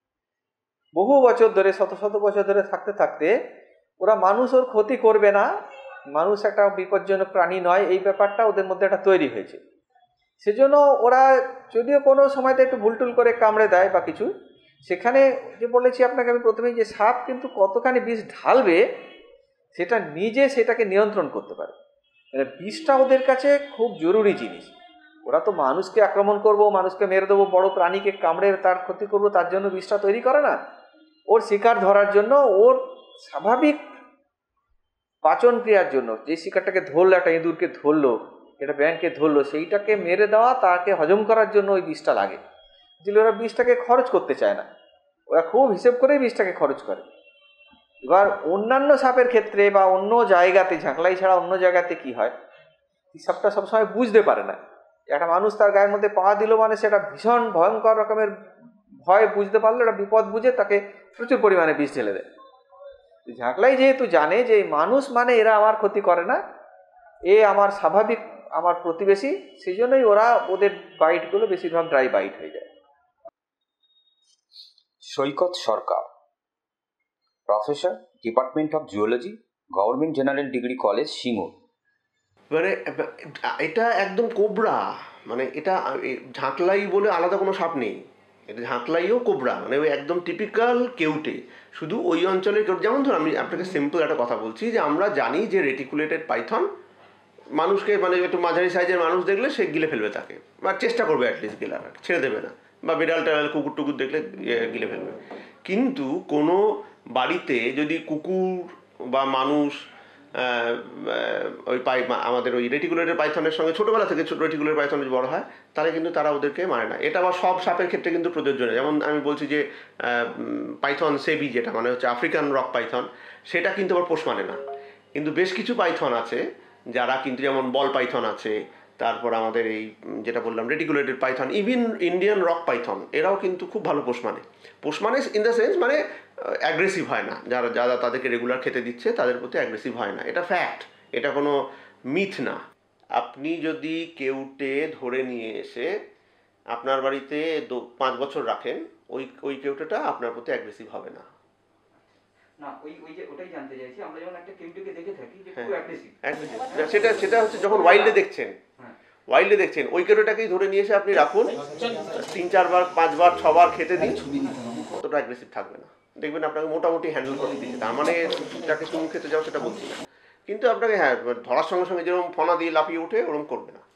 বহু বছর ধরে, শত শত বছর ধরে থাকতে থাকতে ওরা মানুষ ওর ক্ষতি করবে না, মানুষ একটা বিপজ্জনক প্রাণী নয়, এই ব্যাপারটা ওদের মধ্যে একটা তৈরি হয়েছে। সেজন্য ওরা যদিও কোনো সময়তে একটু ভুলটুল করে কামড়ে দেয় বা কিছু, সেখানে যে বলেছি আপনাকে আমি প্রথমেই, যে সাপ কিন্তু কতখানি বিষ ঢালবে সেটা নিজে সেটাকে নিয়ন্ত্রণ করতে পারে। মানে বিষটা ওদের কাছে খুব জরুরি জিনিস। ওরা তো মানুষকে আক্রমণ করব, মানুষকে মেরে দেবো, বড় প্রাণীকে কামড়ে তার ক্ষতি করব, তার জন্য বিষটা তৈরি করে না। ওর শিকার ধরার জন্য, ওর স্বাভাবিক পাচন ক্রিয়ার জন্য, যে শিকারটাকে ধরলো, একটা ইঁদুরকে ধরলো, এটা ব্যাঙকে ধরলো, সেইটাকে মেরে দেওয়া, তাকে হজম করার জন্য ওই বিষটা লাগে। যে ওরা বিষটাকে খরচ করতে চায় না, ওরা খুব হিসেব করেই বিষটাকে খরচ করে। এবার অন্যান্য সাপের ক্ষেত্রে বা অন্য জায়গাতে, ঝাঁকলাই ছাড়া অন্য জায়গাতে কি হয়, সাপটা সবসময় বুঝতে পারে না। একটা মানুষ তার গায়ের মধ্যে পা দিল মানে সেটা ভীষণ ভয়ঙ্কর রকমের ভয়, বুঝতে পারলো এটা বিপদ, বুঝে তাকে প্রচুর পরিমাণে বিষ ঢেলে দেয়। ঝাঁকলাই যেহেতু জানে যে মানুষ মানে এরা আমার ক্ষতি করে না, এ আমার স্বাভাবিক, আমার প্রতিবেশী, সেই জন্যই ওরা, ওদের বাইটগুলো বেশিরভাগ ড্রাই বাইট হয়ে যায়। Saikat Sarkar, professor, department of zoology, government general degree college, Singur. মানে এটা একদম কোবরা, মানে এটা ঝাঁকলাই বলে আলাদা কোনো সাপ নেই, এটা ঝাঁকলাইও কোবরা, মানে ওই একদম টিপিক্যাল কেউটে, শুধু ওই অঞ্চলের কেউ। যেমন ধরুন আমি আপনাকে সিম্পল একটা কথা বলছি, যে আমরা জানি যে রেটিকুলেটেড পাইথন মানুষকে, মানে একটু মাঝারি সাইজের মানুষ দেখলে সে গিলে ফেলবে তাকে, বা চেষ্টা করবে অ্যাটলিস্ট গিলার, ছেড়ে দেবে না, বা বিড়াল টাল কুকুর টুকুর দেখলে গিলে ফেলবে। কিন্তু কোনো বাড়িতে যদি কুকুর বা মানুষ ওই পাই আমাদের ওই রেটিকুলেটেড পাইথনের সঙ্গে ছোটোবেলা থেকে ছোটো রেটিকুলেটেড পাইথন যদি বড় হয় তাহলে কিন্তু তারা ওদেরকে মারে না। এটা আবার সব সাপের ক্ষেত্রে কিন্তু প্রযোজ্য নয়। যেমন আমি বলছি যে পাইথন সেবি যেটা মানে হচ্ছে আফ্রিকান রক পাইথন, সেটা কিন্তু আবার পোষ মানে না। কিন্তু বেশ কিছু পাইথন আছে যারা কিন্তু, যেমন বল পাইথন আছে, তারপর আমাদের এই যেটা বললাম reticulated python, even Indian rock python, এরাও কিন্তু খুব ভালো পোষ মানে। পোষ মানে ইন দ্য সেন্স মানে অ্যাগ্রেসিভ হয় না, যারা যারা তাদেরকে রেগুলার খেতে দিচ্ছে তাদের প্রতি অ্যাগ্রেসিভ হয় না। এটা ফ্যাক্ট, এটা কোনো মিথ না। আপনি যদি কেউটে ধরে নিয়ে এসে আপনার বাড়িতে পাঁচ বছর রাখেন, ওই ওই কেউটেটা আপনার প্রতি অ্যাগ্রেসিভ হবে না। না, ওই ওই যে ওটাই জানতে চাইছি, আমরা যখন একটা কেউটেকে দেখে থাকি যে খুব অ্যাগ্রেসিভ, সেটা সেটা হচ্ছে যখন ওয়াইল্ডে দেখছেন, ওয়াইল্ডে দেখছেন ওই কেউটেটাকেই ধরে নিয়ে এসে আপনি রাখুন, তিন চারবার পাঁচবার ছবার খেতে দিন, অতটা অ্যাগ্রেসিভ থাকবে না। দেখবেন আপনাকে মোটামুটি হ্যান্ডেল করে দিচ্ছে। তার মানে যাকে চুমু খেতে যাও সেটা বলছি না, কিন্তু আপনাকে হ্যাঁ ধরার সঙ্গে সঙ্গে যেরকম ফনা দিয়ে লাফিয়ে উঠে ওরকম করবে না।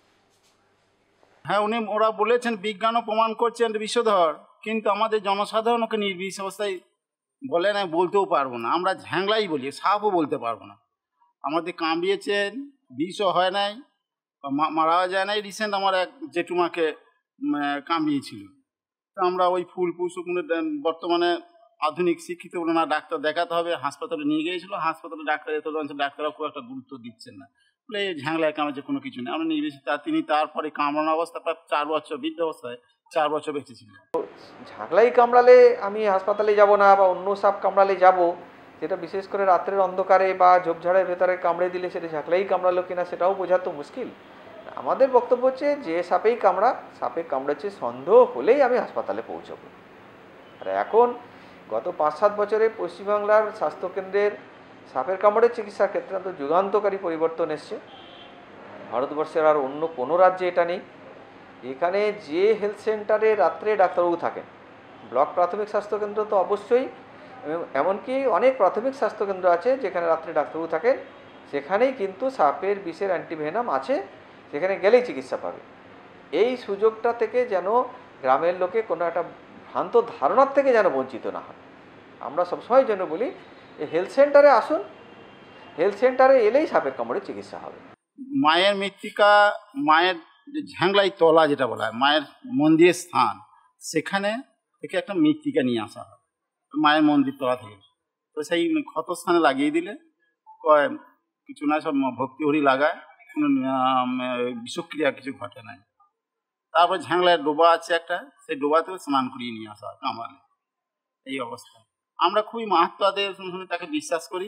হ্যাঁ, উনি ওরা বলেছেন, বিজ্ঞানও প্রমাণ করছেন বিষধর, কিন্তু আমাদের জনসাধারণ ওকে নির্বিষ অবস্থায় বলে না, বলতেও পারবো না। আমরা ঝ্যাংলাই বলি, সাপও বলতে পারবো না। আমাদের কামড়িয়েছেন, বিষও হয় নাই, মারাও যায় নাই। রিসেন্ট আমার এক জেঠুমাকে কামড়িয়েছিল, তো আমরা ওই ফুল পুষ্পগুলো বর্তমানে আধুনিক শিক্ষিত বলে না, ডাক্তার দেখাতে হবে, হাসপাতালে নিয়ে গিয়েছিল। হাসপাতালে ডাক্তার এত জানছে, ডাক্তাররা খুব একটা গুরুত্ব দিচ্ছেন না, বলে এই ঝ্যাংলায় কামড়েছে, কোনো কিছু নেই। আমরা নিয়ে গেছি, তা তিনি তারপরে কামড়ানো অবস্থা প্রায় চার বছর, বৃদ্ধ অবস্থায় চার বছর বেঁচে ছিলেন। ঝাঁকলাই কামড়ালে আমি হাসপাতালে যাব না, বা অন্য সাপ কামড়ালে যাব, যেটা বিশেষ করে রাত্রের অন্ধকারে বা ঝোপঝাড়ের ভেতরে কামড়ে দিলে সেটা ঝাঁকলাই কামড়ালো কিনা সেটাও বোঝা তো মুশকিল। আমাদের বক্তব্য হচ্ছে যে সাপেই কামড়া, সাপে কামড়েছে সন্দেহ হলেই আমি হাসপাতালে পৌঁছবো। আর এখন গত পাঁচ সাত বছরে পশ্চিমবাংলার স্বাস্থ্যকেন্দ্রের সাপের কামড়ের চিকিৎসার ক্ষেত্রে তো যুগান্তকারী পরিবর্তন এসছে। ভারতবর্ষের আর অন্য কোনো রাজ্যে এটা নেই। এখানে যে হেলথ সেন্টারে রাত্রে ডাক্তারবাবু থাকেন, ব্লক প্রাথমিক স্বাস্থ্যকেন্দ্র তো অবশ্যই, এমনকি অনেক প্রাথমিক স্বাস্থ্যকেন্দ্র আছে যেখানে রাত্রে ডাক্তারবাবু থাকেন, সেখানেই কিন্তু সাপের বিষের অ্যান্টিভেনাম আছে, সেখানে গেলেই চিকিৎসা পাবে। এই সুযোগটা থেকে যেন গ্রামের লোকে কোনো একটা ভ্রান্ত ধারণার থেকে যেন বঞ্চিত না হয়। আমরা সবসময় যেন বলি হেলথ সেন্টারে আসুন, হেলথ সেন্টারে এলেই সাপের কামড়ের চিকিৎসা হবে। মায়ের মৃত্তিকা, মায়ের যে ঝ্যাংলাই তলা যেটা বলা হয়, মায়ের মন্দিরের স্থান, সেখানে থেকে একটা মৃত্তিকা নিয়ে আসা হয় মায়ের মন্দির তলা থেকে। তো সেই ক্ষতস্থানে লাগিয়ে দিলে কয় কিছু না, সব ভক্তি হরি লাগায়, কোনো বিষক্রিয়া কিছু ঘটে নাই। তারপর ঝ্যাংলায় ডোবা আছে একটা, সেই ডোবাতেও স্নান করিয়ে নিয়ে আসা হয় কামড়ালে। এই অবস্থা আমরা খুবই মাহাত্মাদের তাকে বিশ্বাস করি।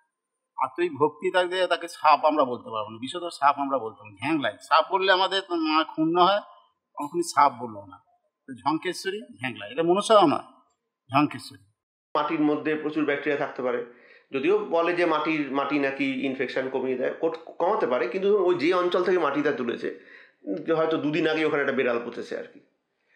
আর তুই ভক্তি থাকলে তাকে সাপ আমরা বলতে পারবো না, বিশেষত সাপ আমরা বলতে পারবো। ঝ্যাংলাই সাপ বললে আমাদের ক্ষুণ্ণ হয়, কখনই সাপ বললো না। ঝঙ্কেশ্বরী, ঝ্যাংলাই, এটা মনুষ্যও না, ঝঙ্কেশ্বরী। মাটির মধ্যে প্রচুর ব্যাকটেরিয়া থাকতে পারে, যদিও বলে যে মাটির মাটি নাকি ইনফেকশন কমিয়ে দেয়, কমাতে পারে, কিন্তু ওই যে অঞ্চল থেকে মাটিটা তুলেছে, হয়তো দুদিন আগে ওখানে একটা বেড়াল পুঁতেছে আর কি।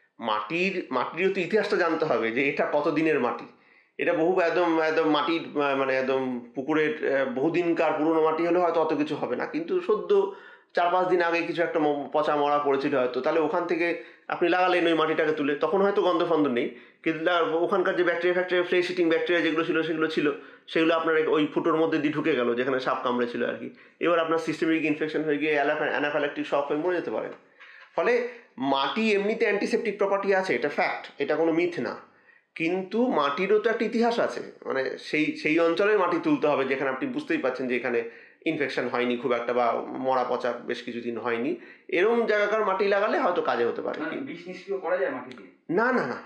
মাটির মাটিরও তো ইতিহাসটা জানতে হবে যে এটা কত দিনের মাটি। এটা বহু একদম একদম মাটির মানে একদম পুকুরের বহুদিনকার পুরনো মাটি হলে হয়তো অত কিছু হবে না, কিন্তু সদ্য চার পাঁচ দিন আগে কিছু একটা পচা মরা পড়েছিল হয়তো, তাহলে ওখান থেকে আপনি লাগালেন ওই মাটিটাকে তুলে, তখন হয়তো গন্ধ ফন্ধ নেই, কিন্তু ওখানকার যে ব্যাকটেরিয়া ফ্যাক্টেরিয়া ফ্লেশ ইটিং ব্যাকটেরিয়া যেগুলো ছিল সেগুলো ছিল সেগুলো আপনার ওই ফুটোর মধ্যে দিয়ে ঢুকে গেল যেখানে সাপ কামড়েছিল আর কি। এবার আপনার সিস্টেমিক ইনফেকশন হয়ে গিয়ে অ্যানাফাইল্যাক্টিক শক হয়ে মরে যেতে পারেন। ফলে মাটি এমনিতে অ্যান্টিসেপটিক প্রপার্টি আছে, এটা ফ্যাক্ট, এটা কোনো মিথ না, কিন্তু মাটিরও তো একটা ইতিহাস আছে। মানে সেই সেই অঞ্চলের মাটি তুলতে হবে যেখানে আপনি বুঝতেই পারছেন যে এখানে ইনফেকশন হয়নি খুব একটা, বা মরা পচা বেশ কিছুদিন হয়নি, এরকম জায়গাকার মাটি লাগালে হয়তো কাজে হতে পারে। বিষ নিষ্ক্রিয় করা যায় মাটি দিয়ে? না না না,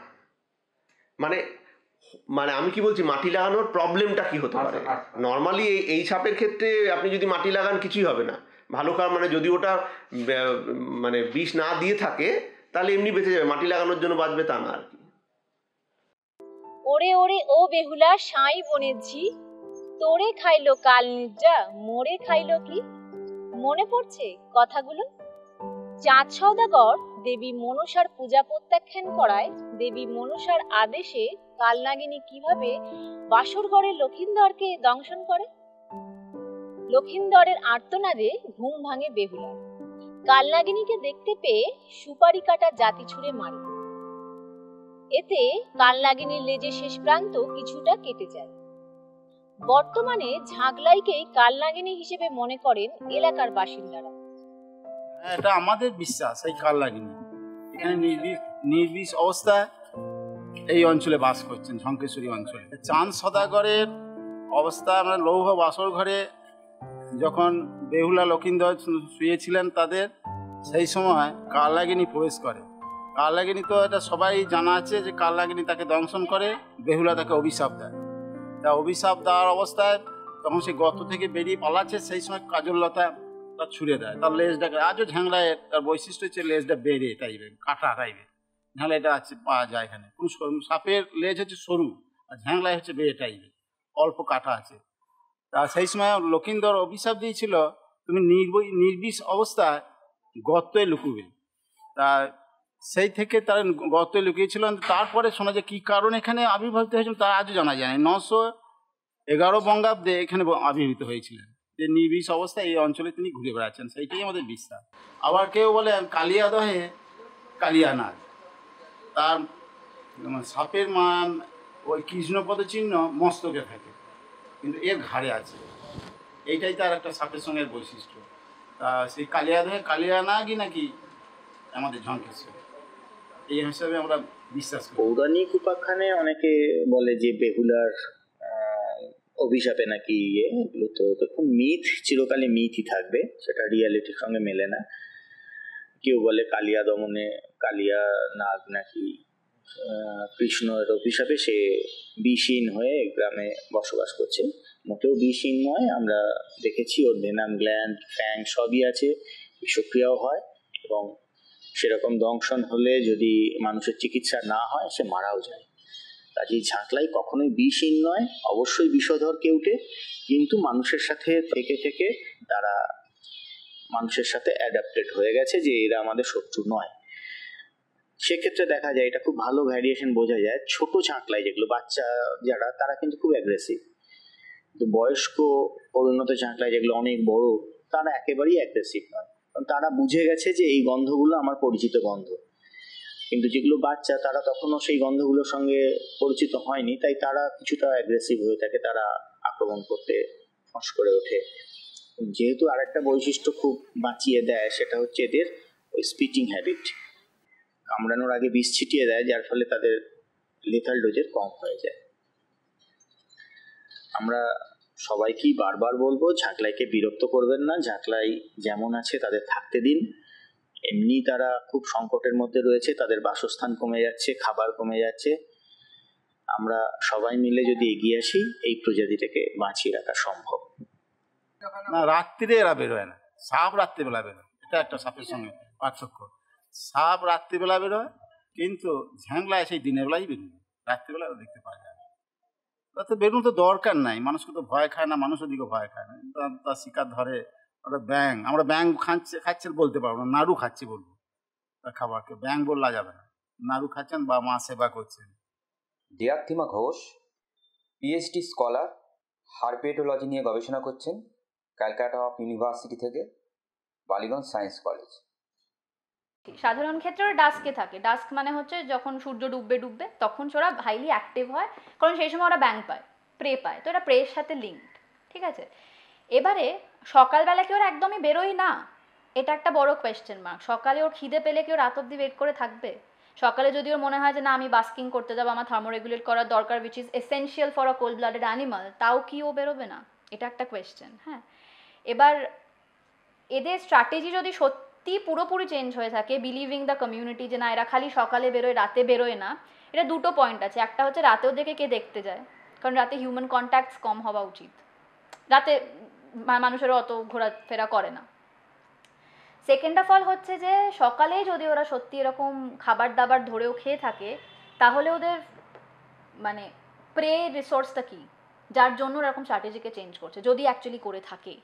মানে মানে আমি কি বলছি, মাটি লাগানোর প্রবলেমটা কি হতে পারে? নর্মালি এই সাপের ক্ষেত্রে আপনি যদি মাটি লাগান কিছুই হবে না, ভালো কার মানে যদি ওটা মানে বিষ না দিয়ে থাকে তাহলে এমনি বেঁচে যাবে, মাটি লাগানোর জন্য বাঁচবে তা না আর কি। ওরে ওরে ও বেহুলা সাই বনেছি, তোরে খাইলো কাল নির্জা, মোরে খাইলো কি? মনে পড়ছে কথাগুলো? চাঁদ সওদাগর দেবী মনসার পূজা প্রত্যাখ্যান করায় দেবী মনসার আদেশে কালনাগিনী কিভাবে বাসরঘরে লক্ষিন্দরকে দংশন করে। লক্ষিন্দরের আর্তনাদে ঘুম ভাঙে বেহুলার। কালনাগিনীকে দেখতে পেয়ে সুপারি কাটা জাতি ছুঁড়ে মারে, এতে কালনাগিনীর লেজের শেষ প্রান্ত কিছুটা কেটে যায়। বর্তমানে ঝাঁকলাইকেই কালনাগিনী হিসেবে মনে করেন এলাকার বাসিন্দারা। এটা আমাদের বিশ্বাস, এই কালনাগিনী এখানে নির্বিষ নির্বিষ অবস্থায় এই অঞ্চলে বাস করছেন, ঝঙ্কেশ্বরী অঞ্চলে। চাঁদ সদাগরের অবস্থা আমরা লৌহ বাসর ঘরে যখন বেহুলা লক্ষিন্দর শুয়েছিলেন তাদের, সেই সময় কালনাগিনী প্রবেশ করে। কালনাগিনী তো এটা সবাই জানা আছে যে কালনাগিনী তাকে দংশন করে, বেহুলা তাকে অভিশাপ দেয়। তা অভিশাপ দেওয়ার অবস্থায় তখন সে গর্ত থেকে বেরিয়ে পালাচ্ছে, সেই সময় কাজললতা তার ছুঁড়ে দেয়, তার লেজটাকে। আজও ঝ্যাংলায় তার বৈশিষ্ট্য হচ্ছে লেজটা বেড়ে টাইপের, কাটা টাইপের। ঝ্যাংলা এটা আছে পাওয়া যায় এখানে। কোন সাপের লেজ হচ্ছে সরু, আর ঝ্যাংলায় হচ্ছে বেড়ে টাইপের, অল্প কাটা আছে। তা সেই সময় লক্ষিন্দর অভিশাপ দিয়েছিল, তুমি নির্বিষ অবস্থায় গর্তে লুকুবে। তা সেই থেকে তার গর্তে লুকিয়েছিলেন। তারপরে শোনা যায় কী কারণে এখানে আবির্ভাবিত হয়েছিল তা আজও জানা যায় না। নশো এগারো বঙ্গাব্দে এখানে আবির্ভূত হয়েছিলেন, যে নির্বিষ অবস্থায় এই অঞ্চলে তিনি ঘুরে বেড়াচ্ছেন, সেইটাই আমাদের বিশ্বাস। আবার কেউ বলে কালিয়াদহে কালিয়ানাগ, তার সাপের মান ওই কৃষ্ণপদ চিহ্ন মস্তকে থাকে, কিন্তু এর ঘাড়ে আছে। এইটাই তার একটা সাপের সঙ্গে বৈশিষ্ট্য। তা সেই কালিয়াদহে কালিয়ানাগই নাকি আমাদের ঝঙ্কেশ্বর, এই হিসাবে আমরা বিশ্বাস করি। পৌরাণিক উপাখ্যানে অনেকে বলে যে বেহুলার অভিশাপে নাকি ইয়ে, এগুলো তো দেখুন মিথ, চিরকালে মিথই থাকবে, সেটা রিয়ালিটির সঙ্গে মেলে না। কেউ বলে কালিয়া দমনে কালিয়া নাগ নাকি কৃষ্ণের অভিশাপে সে বিষহীন হয়ে গ্রামে বসবাস করছে। মোটেও বিষহীন নয়, আমরা দেখেছি ওর ভেনাম গ্ল্যান্ড, ফ্যাং সবই আছে, বিষক্রিয়াও হয়, এবং সেরকম দংশন হলে যদি মানুষের চিকিৎসা না হয় সে মারাও যায়। কাজেই ঝাঁকলাই কখনোই বিষহীন নয়, অবশ্যই বিষধর কেউটে, কিন্তু মানুষের সাথে থেকে থেকে তারা মানুষের সাথে অ্যাডাপ্টেড হয়ে গেছে যে এরা আমাদের শত্রু নয়। সেক্ষেত্রে দেখা যায়, এটা খুব ভালো ভ্যারিয়েশন বোঝা যায়, ছোট ঝাঁকলাই যেগুলো বাচ্চা যারা, তারা কিন্তু খুব অ্যাগ্রেসিভ। কিন্তু বয়স্ক পরিণত ঝাঁকলাই যেগুলো অনেক বড়, তারা একেবারেই অ্যাগ্রেসিভ নয়, কারণ তারা বুঝে গেছে যে এই গন্ধগুলো আমার পরিচিত গন্ধ। কিন্তু যেগুলো বাচ্চা, তারা তখনও সেই গন্ধগুলোর সঙ্গে পরিচিত হয়নি, তাই তারা কিছুটা অ্যাগ্রেসিভ হয়ে থাকে, তারা আক্রমণ করতে ফস করে ওঠে। যেহেতু আরেকটা বৈশিষ্ট্য খুব বাঁচিয়ে দেয়, সেটা হচ্ছে এদের ওই স্পিটিং হ্যাবিট, কামড়ানোর আগে বিষ ছিটিয়ে দেয়, যার ফলে তাদের লেথাল ডোজের কম হয়ে যায়। আমরা সবাইকেই বারবার বলবো, ঝাঁকলাইকে বিরক্ত করবেন না, ঝাঁকলাই যেমন আছে তাদের থাকতে দিন। এমনি তারা খুব সংকটের মধ্যে রয়েছে, তাদের বাসস্থান কমে যাচ্ছে, খাবার কমে যাচ্ছে। আমরা সবাই মিলে যদি এগিয়ে আসি, এই প্রজাতিটাকে বাঁচিয়ে রাখা সম্ভব। না, রাত্রিরে এরা বেরোয় না, সাপ রাত্রিবেলা বেরোয়, এটা একটা সাপের সঙ্গে পার্থক্য। সাপ রাত্রিবেলা বেরোয়, কিন্তু ঝ্যাংলায় সেই দিনের বেলাই বেরোয়, রাত্রিবেলা দেখতে পাওয়া যায়। তাতে বেরোনো তো দরকার নাই, মানুষকে তো ভয় খায় না, মানুষের দিকে ভয় খায় না, তার শিকার ধরে। ওটা ব্যাং, আমরা ব্যাং খাচ্ছে খাচ্ছে বলতে পারবো না, নাড়ু খাচ্ছি বলবো তার খাবারকে, ব্যাং বললা যাবে না। নাড়ু খাচ্ছেন বা মা সেবা করছেন। দেয়ার্থিমা ঘোষ পিএইচডি স্কলার, হারপেটোলজি নিয়ে গবেষণা করছেন ক্যালকাটা অফ ইউনিভার্সিটি থেকে, বালিগঞ্জ সায়েন্স কলেজ। সাধারণ ক্ষেত্রে ওরা ডাস্কে থাকে। ডাস্ক মানে হচ্ছে যখন সূর্য ডুববে ডুববে তখন ওরা হাইলি অ্যাক্টিভ হয়, কারণ সেই সময় ওরা ব্যাং পায়, প্রে পায়, তো এরা প্রের সাথে লিঙ্কড। ঠিক আছে, এবারে সকালবেলা কি ওরা একদমই বেরোয় না, এটা একটা বড় কোয়েশ্চেন মার্ক। সকালে ওর খিদে পেলে কি ও রাত অব্দি ওয়েট করে থাকবে? সকালে যদি ওর মনে হয় যে না আমি বাস্কিং করতে যাবো, আমার থার্মোরেগুলেট করার দরকার, which is essential for a cold blooded animal, তাও কি ও বেরোবে না? এটা একটা কোয়েশ্চেন। হ্যাঁ, এবার এদের স্ট্র্যাটেজি যদি সত্যি পুরোপুরি চেঞ্জ হয়ে থাকে, বিলিভিং দ্য কমিউনিটি যে না এরা খালি সকালে বেরোয় রাতে বেরোয় না, এটা দুটো পয়েন্ট আছে। একটা হচ্ছে রাতেও দেখে কে দেখতে যায়, কারণ রাতে হিউম্যান কন্ট্যাক্টস কম হওয়া উচিত, রাতে মানুষেরও অত ঘোরাফেরা করে না। সেকেন্ড অফ অল হচ্ছে যে সকালে যদি ওরা সত্যি এরকম খাবার দাবার ধরেও খেয়ে থাকে, তাহলে ওদের মানে প্রে রিসোর্সটা কি, যার জন্য এরকম স্ট্র্যাটেজিকে চেঞ্জ করছে, যদি অ্যাকচুয়ালি করে থাকে।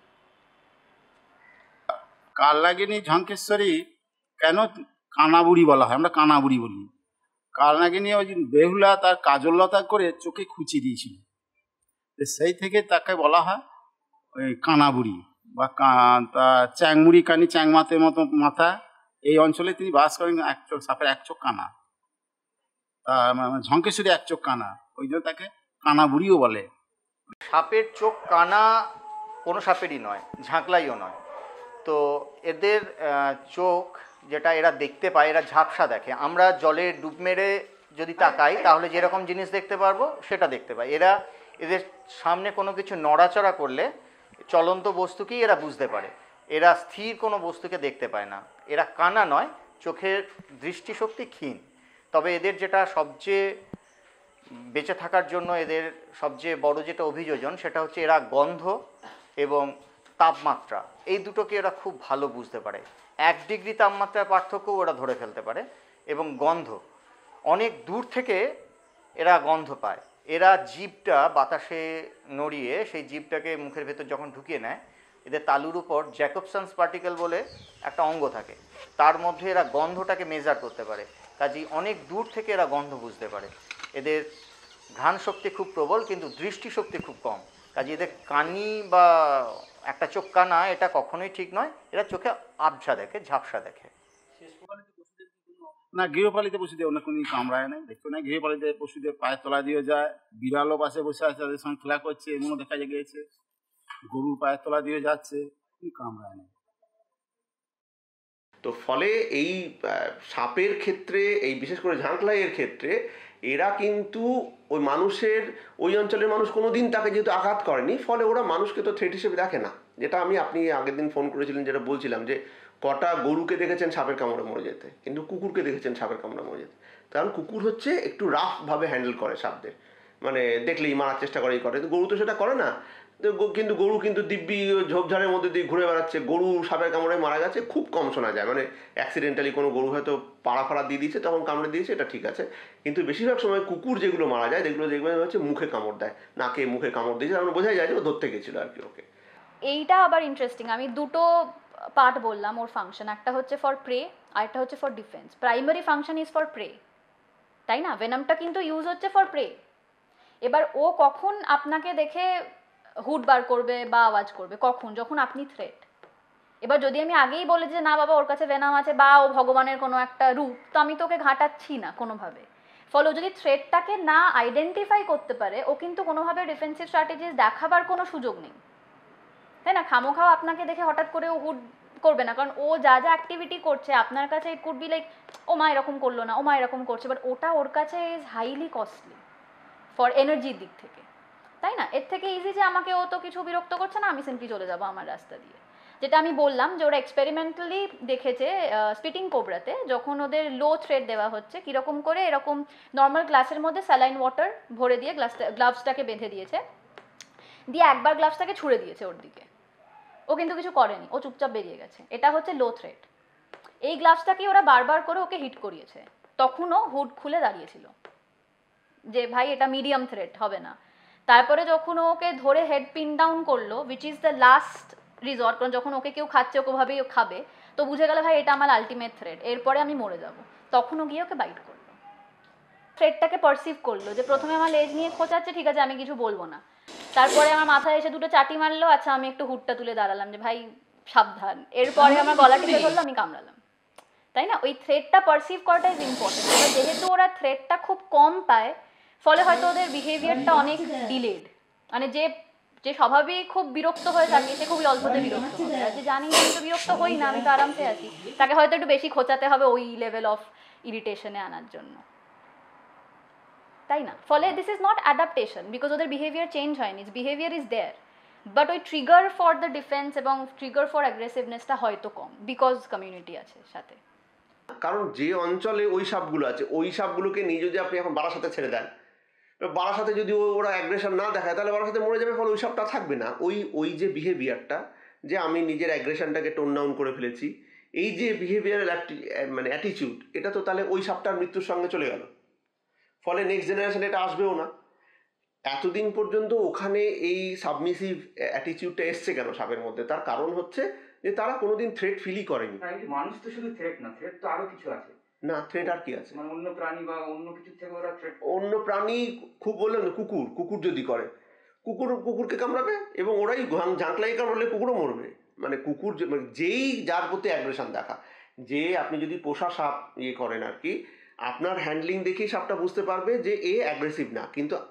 কালনাগিনী ঝঙ্কেশ্বরী কেন কানাবুড়ি বলা হয়, আমরা কানাবুড়ি বলি। কালনাগিনী ওই বেহুলা তার কাজললতা করে চোখে খুঁচি দিয়েছিল, সেই থেকে তাকে বলা হয় ওই কানাবুড়ি বা তা চ্যাংমুড়ি কানি, চ্যাংমাতের মতো মাথা। এই অঞ্চলে তিনি বাস করেন, এক চোখ সাপের এক চোখ কানা, তা ঝঙ্কেশ্বরী এক চোখ কানা, ওই জন্য তাকে কানাবুড়িও বলে। সাপের চোখ কানা কোনো সাপেরই নয়, ঝাঁকলাইও নয়। তো এদের আহ, চোখ যেটা এরা দেখতে পায়, এরা ঝাপসা দেখে। আমরা জলে ডুব মেরে যদি তাকাই তাহলে যেরকম জিনিস দেখতে পারবো সেটা দেখতে পাই। এরা এদের সামনে কোনো কিছু নড়াচড়া করলে চলন্ত বস্তুকেই এরা বুঝতে পারে, এরা স্থির কোনো বস্তুকে দেখতে পায় না। এরা কানা নয়, চোখের দৃষ্টিশক্তি ক্ষীণ। তবে এদের যেটা সবচেয়ে বেঁচে থাকার জন্য এদের সবচেয়ে বড় যেটা অভিযোজন সেটা হচ্ছে এরা গন্ধ এবং তাপমাত্রা, এই দুটোকে এরা খুব ভালো বুঝতে পারে। এক ডিগ্রি তাপমাত্রার পার্থক্যও ওরা ধরে ফেলতে পারে। এবং গন্ধ, অনেক দূর থেকে এরা গন্ধ পায়। এরা জিভটা বাতাসে নড়িয়ে সেই জিভটাকে মুখের ভেতর যখন ঢুকিয়ে নেয়, এদের তালুর উপর জ্যাকবসন্স পার্টিকেল বলে একটা অঙ্গ থাকে, তার মধ্যে এরা গন্ধটাকে মেজার করতে পারে। কাজেই অনেক দূর থেকে এরা গন্ধ বুঝতে পারে। এদের ঘ্রাণ শক্তি খুব প্রবল, কিন্তু দৃষ্টিশক্তি খুব কম। কাজে এদের কানি বা একটা চোখ কানা এটা কখনোই ঠিক নয়। এরা চোখে আবঝা দেখে, ঝাপসা দেখে। না, গৃহপালিত পশুদের অন্য কোনো কামড়ায় না, দেখতো না। গৃহপালিত পশুদের পায়ের তলা দিয়ে যায়, বিড়ালও পাশে বসে আছে তাদের সঙ্গে খেলা করছে, এমনও দেখা গিয়েছে। গরুর পায়ের তলা দিয়ে যাচ্ছে, কোনো কামড়ায় না। তো ফলে এই সাপের ক্ষেত্রে, এই বিশেষ করে ঝাঁকলাইয়ের ক্ষেত্রে এরা কিন্তু ওই মানুষের, ওই অঞ্চলের মানুষ কোনো দিন তাকে যেহেতু আঘাত করেনি, ফলে ওরা মানুষকে তো থ্রেট হিসেবে দেখে না। যেটা আমি, আপনি আগের দিন ফোন করেছিলেন, যেটা বলছিলাম যে কটা গরুকে দেখেছেন সাপের কামড়ে মরে যেতে, কিন্তু কুকুরকে দেখেছেন সাপের কামড়ে মরে যেতে। কারণ কুকুর হচ্ছে একটু রাফভাবে হ্যান্ডেল করে সাপদের, মানে দেখলেই মারার চেষ্টা করেই করে। গরু তো সেটা করে না। কিন্তু গরু কিন্তু দিব্যি ঝোপঝাড়ের মধ্যে দিয়ে ঘুরে বেড়াচ্ছে। গরু সাপের কামড়ে মারা গেছে খুব কম শোনা যায়, মানে অ্যাক্সিডেন্টালি কোনো গরু হয়তো পাড়া ফাড়া দিয়ে দিয়েছে, তখন কামড়ে দিয়েছে, এটা ঠিক আছে। কিন্তু বেশিরভাগ সময় কুকুর যেগুলো মারা যায়, যেগুলো দেখবেন হচ্ছে মুখে কামড় দেয়, নাকে মুখে কামড় দিয়েছে, আমরা বোঝাই যায় যে ও ধরতে গেছিলো আর কি ওকে। এইটা আবার ইন্টারেস্টিং। আমি দুটো পার্ট বললাম ওর ফাংশন, একটা হচ্ছে ফর প্রে আর একটা হচ্ছে for defence. Primary function is for prey, তাই না? ভেনামটা কিন্তু ইউজ হচ্ছে ফর প্রে। এবার ও কখন আপনাকে দেখে হুড বার করবে বা আওয়াজ করবে? কখন? যখন আপনি থ্রেট। এবার যদি আমি আগেই বলে যে না বাবা ওর কাছে ভেনাম আছে বা ও ভগবানের কোনো একটা রূপ, তো আমি তোকে ঘাটাচ্ছি না কোনোভাবে। ফলে ও যদি থ্রেটটাকে না আইডেন্টিফাই করতে পারে, ও কিন্তু কোনোভাবে ডিফেন্সিভ স্ট্র্যাটেজিস দেখাবার কোনো সুযোগ নেই, তাই না? খামোখাও আপনাকে দেখে হঠাৎ করে ও হুড করবে না, কারণ ও যা যা অ্যাক্টিভিটি করছে আপনার কাছে ইট কুড বি লাইক ও মা এরকম করলো না, ও মা এরকম করছে, বাট ওটা ওর কাছে ইজ হাইলি কস্টলি ফর এনার্জির দিক থেকে, তাই না? এর থেকে ইজি যে আমাকে ও তো কিছু বিরক্ত করছে না, আমি সিম্পলি চলে যাবো আমার রাস্তা দিয়ে। যেটা আমি বললাম যে ওরা এক্সপেরিমেন্টালি দেখেছে স্পিটিং কোবরাতে, যখন ওদের লো থ্রেড দেওয়া হচ্ছে, কীরকম করে এরকম নর্মাল গ্লাসের মধ্যে স্যালাইন ওয়াটার ভরে দিয়ে গ্লাসটা গ্লাভসটাকে বেঁধে দিয়েছে, দিয়ে একবার গ্লাভসটাকে ছুঁড়ে দিয়েছে ওর দিকে, ও কিন্তু কিছু করেনি, ও চুপচাপ বেরিয়ে গেছে। এটা হচ্ছে লো থ্রেট। এই গ্লাভসটাকে ওরা বারবার করে ওকে হিট করিয়েছে, তখনও হুড খুলে দাঁড়িয়েছিল যে ভাই এটা মিডিয়াম থ্রেট, হবে না। তারপরে যখন ওকে ধরে হেড পিন ডাউন করলো, which is the last resort, কারণ যখন ওকে কেউ খাচ্ছে ওকে ভাবেই ও খাবে, তো বুঝে গেল ভাই এটা আমার আলটিমেট থ্রেট, এরপরে আমি মরে যাব, তখনও গিয়ে ওকে বাইট করলো। থ্রেটটাকে পারসিভ করলো যে প্রথমে আমার লেজ নিয়ে খোঁচাচ্ছে, ঠিক আছে আমি কিছু বলবো না, তারপরে আমার মাথায় এসে দুটো চাটি মারলো, আচ্ছা আমি একটু হুডটা তুলে দাঁড়ালাম যে ভাই সাবধান, এরপরে আমার গলা টিপে ধরলো, আমি কামড়ালাম, তাই না? ওই থ্রেটটা পারসিভ করাটা ইজ ইম্পর্টেন্ট। এবার যেহেতু ওরা থ্রেটটা খুব কম পায়, ফলে হয়তো ওদের বিহেভিয়ারটা অনেক ডিলেড, মানে যে যে স্বভাবেই খুব বিরক্ত হয়ে থাকে সে খুবই অল্পতে বিরক্ত হবে, আর যে জানি আমি তো বিরক্ত হই না, আমি তো আরামসে আছি, তাকে হয়তো একটু বেশি খোঁচাতে হবে ওই লেভেল অফ ইরিটেশনে আনার জন্য, তাই না? ফলে this is not adaptation, because ওদের বিহেভিয়ার চেঞ্জ হয়নি, বিহেভিয়ার ইজ দেয়ার, বাট ওই ট্রিগার ফর দ্য ডিফেন্স এবং ট্রিগার ফর অ্যাগ্রেসিভনেসটা হয়তো কম, বিকজ কমিউনিটি আছে সাথে। কারণ যে অঞ্চলে ওই সাপগুলো আছে, ওই সাপগুলোকে নিয়ে যদি আপনি এখন বারাসাতে ছেড়ে দেন, বারাসাতে যদি ওরা অ্যাগ্রেশন না দেখায় তাহলে বারাসাতে মরে যাবে, ফলে ওই সাপটা থাকবে না। ওই ওই যে বিহেভিয়ারটা, যে আমি নিজের অ্যাগ্রেশনটাকে টোন ডাউন করে ফেলেছি, এই যে বিহেভিয়ারাল মানে অ্যাটিচিউড, এটা তো তাহলে ওই সাপটার মৃত্যুর সঙ্গে চলে গেল, ফলে নেক্সট জেনারেশন এটা আসবেও না। এতদিন পর্যন্ত ওখানে এই সাবমিসিভ অ্যাটিচিউডটা এসছে কেন সাপের মধ্যে? তার কারণ হচ্ছে যে তারা কোনোদিন থ্রেট ফিলই করেনি। মানুষ তো শুধু থ্রেট না, থ্রেট তো আরো কিছু আছে। না, থ্রেট আর কি আছে? মানে অন্য প্রাণী বা অন্য কিছু থেকে ওরা থ্রেট, অন্য প্রাণী খুব বললেন কুকুর, কুকুর যদি করে, কুকুর কুকুরকে কামড়াবে, এবং ওরাই ঝাঁকলাই কামড়ালে কুকুরও মরবে। মানে কুকুর মানে যেই যার প্রতি অ্যাগ্রেশন দেখা, যে আপনি যদি পোষা সাপ ইয়ে করেন আর কি, আপনার হ্যান্ডলিং দেখেই সাপটা বুঝতে পারবে যে এ অ্যাগ্রেসিভ না, কিন্তু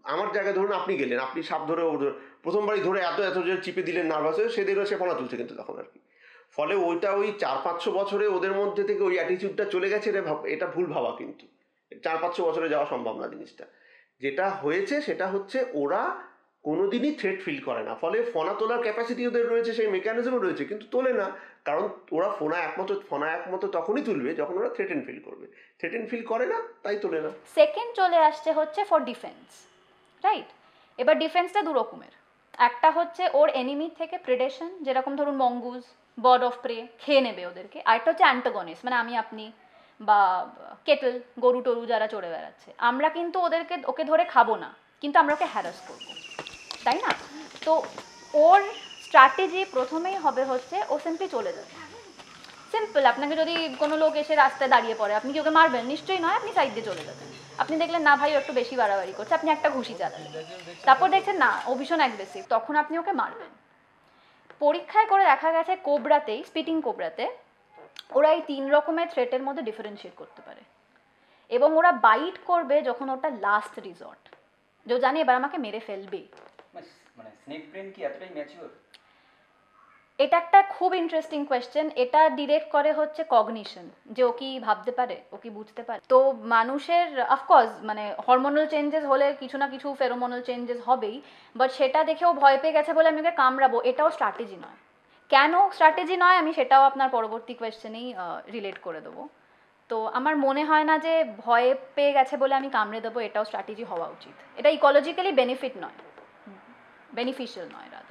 আমার জায়গায় ধরুন আপনি গেলেন, আপনি সাপ ধরে প্রথমবারই ধরে এত এত যে চিপে দিলেন নার্ভাস হয়ে, সে দেখলো সে ফোনা তুলছে কিন্তু তখন আর কি। ফলে ওইটা ওই চার পাঁচশো বছরে ওদের মধ্যে থেকে ওই অ্যাটিচিউডটা চলে গেছে, রে ভাব এটা ভুল ভাবা, কিন্তু চার পাঁচশো বছরে যাওয়া সম্ভব না জিনিসটা। যেটা হয়েছে সেটা হচ্ছে ওরা কোনোদিনই থ্রেট ফিল করে না, ফলে ফোনা তোলার ক্যাপাসিটি ওদের রয়েছে, সেই মেকানিজমও রয়েছে, কিন্তু তোলে না, কারণ ওরা ফোনা একমাত্র ফোনা একমাত্র তখনই তুলবে যখন ওরা থ্রেটেন ফিল করবে। থ্রেটেন ফিল করে না তাই তোলে না। সেকেন্ড চলে আসছে হচ্ছে ফর ডিফেন্স, রাইট? এবার ডিফেন্সটা দু রকমের, একটা হচ্ছে ওর এনিমি থেকে প্রেডেশন, যেরকম ধরুন মঙ্গুস, বার্ড অফ প্রে খেয়ে নেবে ওদেরকে, আরেকটা হচ্ছে অ্যান্টাগনিস্ট, মানে আমি আপনি বা কেটল, গরু টরু যারা চড়ে বেড়াচ্ছে, আমরা কিন্তু ওদেরকে ওকে ধরে খাবো না, কিন্তু আমরা ওকে হ্যারাস করবো, তাই না? তো ওর স্ট্র্যাটেজি প্রথমেই হবে হচ্ছে ও সিম্পলি চলে যাবে। সিম্পল, আপনাকে যদি কোনো লোক এসে রাস্তায় দাঁড়িয়ে পড়ে, আপনি কি ওকে মারবেন? নিশ্চয়ই নয়, আপনি সাইড দিয়ে চলে যাবেন। আপনি দেখলেন না ভাই একটু বেশি বাড়াবাড়ি করছে, আপনি একটা ঘুষি চালালেন, তারপর দেখছেন না ও ভীষণ অ্যাগ্রেসিভ, তখন আপনি ওকে মারবেন। পরীক্ষায় করে দেখা গেছে কোবরাতেই, স্পিটিং কোবরাতে ওরা এই তিন রকমের থ্রেটের মধ্যে ডিফারেন্সিয়েট করতে পারে, এবং ওরা বাইট করবে যখন ওটা লাস্ট রিসর্ট, যে জানি এবার আমাকে মেরে ফেলবে। মানে স্নেক ব্রেন কি এতটাই ম্যাচিওর? এটা একটা খুব ইন্টারেস্টিং কোয়েশ্চেন। এটা ডিরেক্ট করে হচ্ছে কগনিশন, যে ও কি ভাবতে পারে, ও কি বুঝতে পারে। তো মানুষের অফকোর্স মানে হরমোনাল চেঞ্জেস হলে কিছু না কিছু ফেরোমোনাল চেঞ্জেস হবেই, বাট সেটা দেখেও ভয় পেয়ে গেছে বলে আমি ওকে কামড়াবো, এটাও স্ট্র্যাটেজি নয়। কেন স্ট্র্যাটেজি নয় আমি সেটাও আপনার পরবর্তী কোয়েশ্চেনেই রিলেট করে দেবো। তো আমার মনে হয় না যে ভয় পেয়ে গেছে বলে আমি কামড়ে দেবো এটাও স্ট্র্যাটেজি হওয়া উচিত। এটা ইকোলজিক্যালি বেনিফিট নয়, বেনিফিশিয়াল নয় রাদার।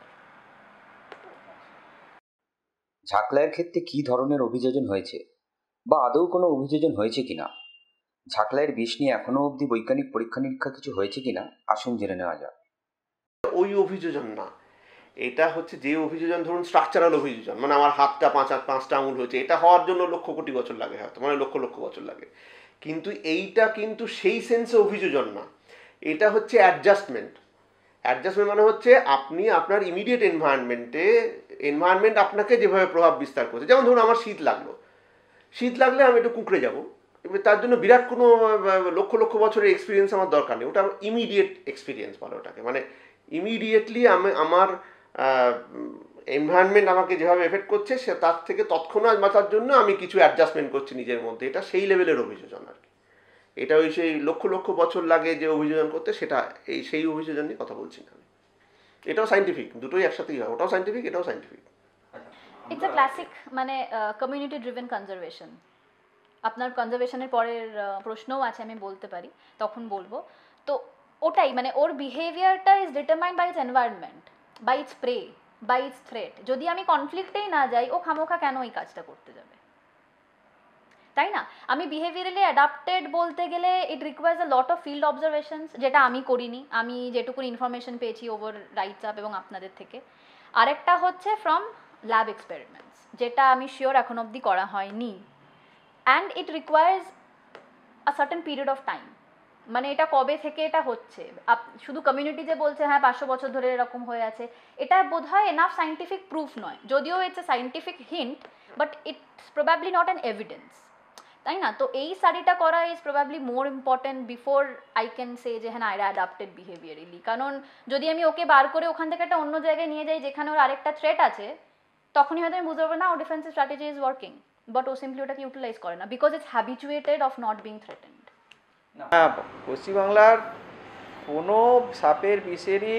ঝাঁকলাইয়ের ক্ষেত্রে কী ধরনের অভিযোজন হয়েছে বা আদৌ কোনো অভিযোজন হয়েছে কিনা, ঝাঁকলাইয়ের বিষ নিয়ে এখনও অবধি বৈজ্ঞানিক পরীক্ষা নিরীক্ষা কিছু হয়েছে কিনা আসুন জেনে নেওয়া যাক। ওই অভিযোজন না, এটা হচ্ছে যে অভিযোজন ধরুন স্ট্রাকচারাল অভিযোজন, মানে আমার হাতটা পাঁচ পাঁচটা আঙুল হয়েছে, এটা হওয়ার জন্য লক্ষ কোটি বছর লাগে, হয়তো মানে লক্ষ লক্ষ বছর লাগে, কিন্তু এইটা কিন্তু সেই সেন্সে অভিযোজন না, এটা হচ্ছে অ্যাডজাস্টমেন্ট। অ্যাডজাস্টমেন্ট মানে হচ্ছে আপনি আপনার ইমিডিয়েট এনভায়রনমেন্টে, এনভায়রনমেন্ট আপনাকে যেভাবে প্রভাব বিস্তার করছে, যেমন ধরুন আমার শীত লাগলো, শীত লাগলে আমি একটু কুঁকড়ে যাবো, এবার তার জন্য বিরাট কোনো লক্ষ লক্ষ বছরের এক্সপিরিয়েন্স আমার দরকার নেই, ওটা আমার ইমিডিয়েট এক্সপিরিয়েন্স বলে ওটাকে, মানে ইমিডিয়েটলি আমি আমার এনভায়রনমেন্ট আমাকে যেভাবে এফেক্ট করছে সে তার থেকে তৎক্ষণাৎ বাঁচার জন্য আমি কিছু অ্যাডজাস্টমেন্ট করছি নিজের মধ্যে, এটা সেই লেভেলের অভিযোজন আর কি। এটা ওই সেই লক্ষ লক্ষ বছর লাগে যে অভিযোজন করতে, সেটা এই সেই অভিযোজন নিয়ে কথা বলছি না আমি। এটাও সাইন্টিফিক, দুটোই একসাথেই হয়, ওটাও সাইন্টিফিক এটাও সাইন্টিফিক। ইটস আ ক্লাসিক মানে কমিউনিটি ড্রিভেন কনজারভেশন। আপনার কনজারভেশনের পরের প্রশ্নও আছে, আমি বলতে পারি, তখন বলবো। তো ওটাই মানে ওর বিহেভিয়ারটা is determined by its environment, by its prey, by its threat. যদি আমি কনফ্লিক্টেই না যাই, ও খামোখা কেন এই কাজটা করতে যাবে, তাই না? আমি বিহেভিয়ারালি অ্যাডাপ্টেড বলতে গেলে it requires a lot of field observations, যেটা আমি করিনি, আমি যেটুকু ইনফরমেশন পেয়েছি ওভার রাইটস আপ এবং আপনাদের থেকে। আরেকটা হচ্ছে ফ্রম ল্যাব এক্সপেরিমেন্টস, যেটা আমি শিওর এখন অবধি করা হয়নি, and it requires a certain period of time. মানে এটা কবে থেকে এটা হচ্ছে, শুধু কমিউনিটি যে বলছে হ্যাঁ পাঁচশো বছর ধরে এরকম হয়ে আছে, এটা বোধহয় এনাফ সাইন্টিফিক প্রুফ নয়, যদিও it's a scientific hint, but it's probably not an evidence, তাই না? তো এই স্টাডিটা করা is probably more important before I can say যে হ্যাঁ এরা অ্যাডাপ্টেড বিহেভিয়ারালি। কারণ যদি আমি ওকে বার করে ওখান থেকে একটা অন্য জায়গায় নিয়ে যাই যেখানে ওর আরেকটা থ্রেট আছে, তখনই হয়তো আমি বুঝতে পারবো না ও defensive strategy is working, but ও সিম্পলি ওটাকে ইউটিলাইজ করে না because it's habituated of not being threatened. হ্যাঁ, পশ্চিমবাংলার কোনো সাপের বিষেরই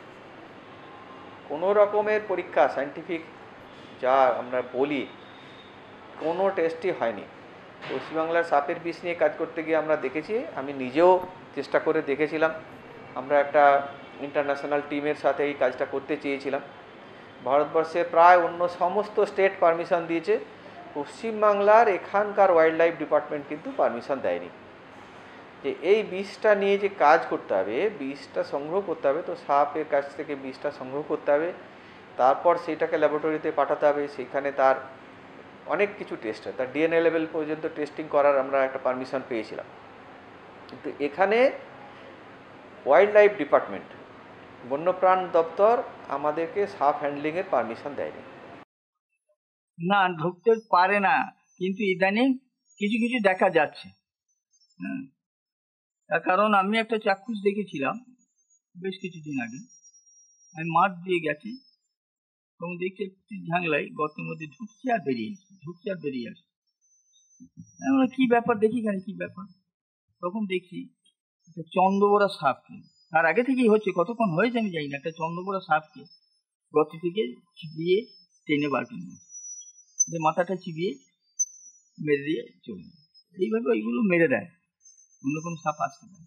কোনো রকমের পরীক্ষা সায়েন্টিফিক যা আমরা বলি কোনো টেস্টই হয়নি। পশ্চিমবাংলার সাপের বিষ নিয়ে কাজ করতে গিয়ে আমরা দেখেছি, আমি নিজেও চেষ্টা করে দেখেছিলাম, আমরা একটা ইন্টারন্যাশনাল টিমের সাথে এই কাজটা করতে চেয়েছিলাম। ভারতবর্ষে প্রায় অন্য সমস্ত স্টেট পারমিশন দিয়েছে, পশ্চিমবাংলার এখানকার ওয়াইল্ড লাইফ ডিপার্টমেন্ট কিন্তু পারমিশন দেয়নি। যে এই বিষটা নিয়ে যে কাজ করতে হবে, বিষটা সংগ্রহ করতে হবে, তো সাপের কাছ থেকে বিষটা সংগ্রহ করতে হবে, তারপর সেটাকে ল্যাবরেটরিতে পাঠাতে হবে, সেখানে তার অনেক কিছু টেস্ট হয়, তার ডিএনএ লেভেল পর্যন্ত টেস্টিং করার আমরা একটা পারমিশন পেয়েছিলাম। কিন্তু এখানে ওয়াইল্ড লাইফ ডিপার্টমেন্ট, বন্যপ্রাণ দপ্তর আমাদেরকে সাপ হ্যান্ডলিংয়ের পারমিশন দেয়নি। না, ঢুকতে পারে না, কিন্তু ইদানিং কিছু কিছু দেখা যাচ্ছে। হ্যাঁ, তার কারণ আমি একটা চাক্ষুষ দেখেছিলাম বেশ কিছুদিন আগে আমি মাঠ দিয়ে গেছি এবং দেখছি একটি ঝাংলাই গর্তের মধ্যে ঢুকছে আর বেরিয়ে আসছে, ঢুকছে আর বেরিয়ে আসছে। আমি বললাম, কি ব্যাপার দেখি কেন, কি ব্যাপার। তখন দেখছি একটা চন্দ্রবোরা সাপকে, তার আগে থেকেই হচ্ছে, কতক্ষণ হয়েছে আমি জানি না, একটা চন্দ্রবোরা সাপকে গর্ত থেকে চিবিয়ে টেনে বার করে নিয়ে আসে, মাথাটা চিবিয়ে মেরে দিয়ে চলে যায়। এইভাবে ওইগুলো মেরে দেয়, অন্য কোনো সাপ আসতে পারে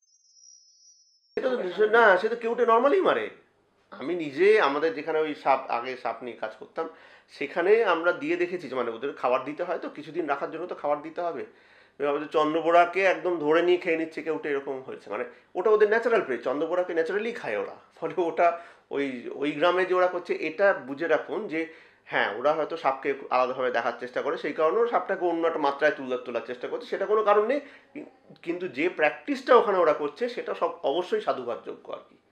না। সে তো কেউটে নর্মালি মারে। আমি নিজে আমাদের যেখানে ওই সাপ আগে সাপ নিয়ে কাজ করতাম সেখানে আমরা দিয়ে দেখেছি, মানে ওদের খাবার দিতে হয় তো, কিছুদিন রাখার জন্য তো খাবার দিতে হবে। আমাদের চন্দ্রবোড়াকে একদম ধরে নিয়ে খেয়ে নিচ্ছে কেউটে, এরকম হয়েছে। মানে ওটা ওদের ন্যাচারাল প্রে, চন্দ্রবোড়াকে ন্যাচারালি খায় ওরা। ফলে ওটা ওই ওই গ্রামে যে ওরা করছে, এটা বুঝে রাখুন যে হ্যাঁ ওরা হয়তো সাপকে আলাদাভাবে দেখার চেষ্টা করে, সেই কারণে সাপটাকে অন্য একটা মাত্রায় তুলে তোলার চেষ্টা করছে, সেটা কোনো কারণ নেই। কিন্তু যে প্র্যাকটিসটা ওখানে ওরা করছে সেটা সব অবশ্যই সাধুবাদযোগ্য আর কি।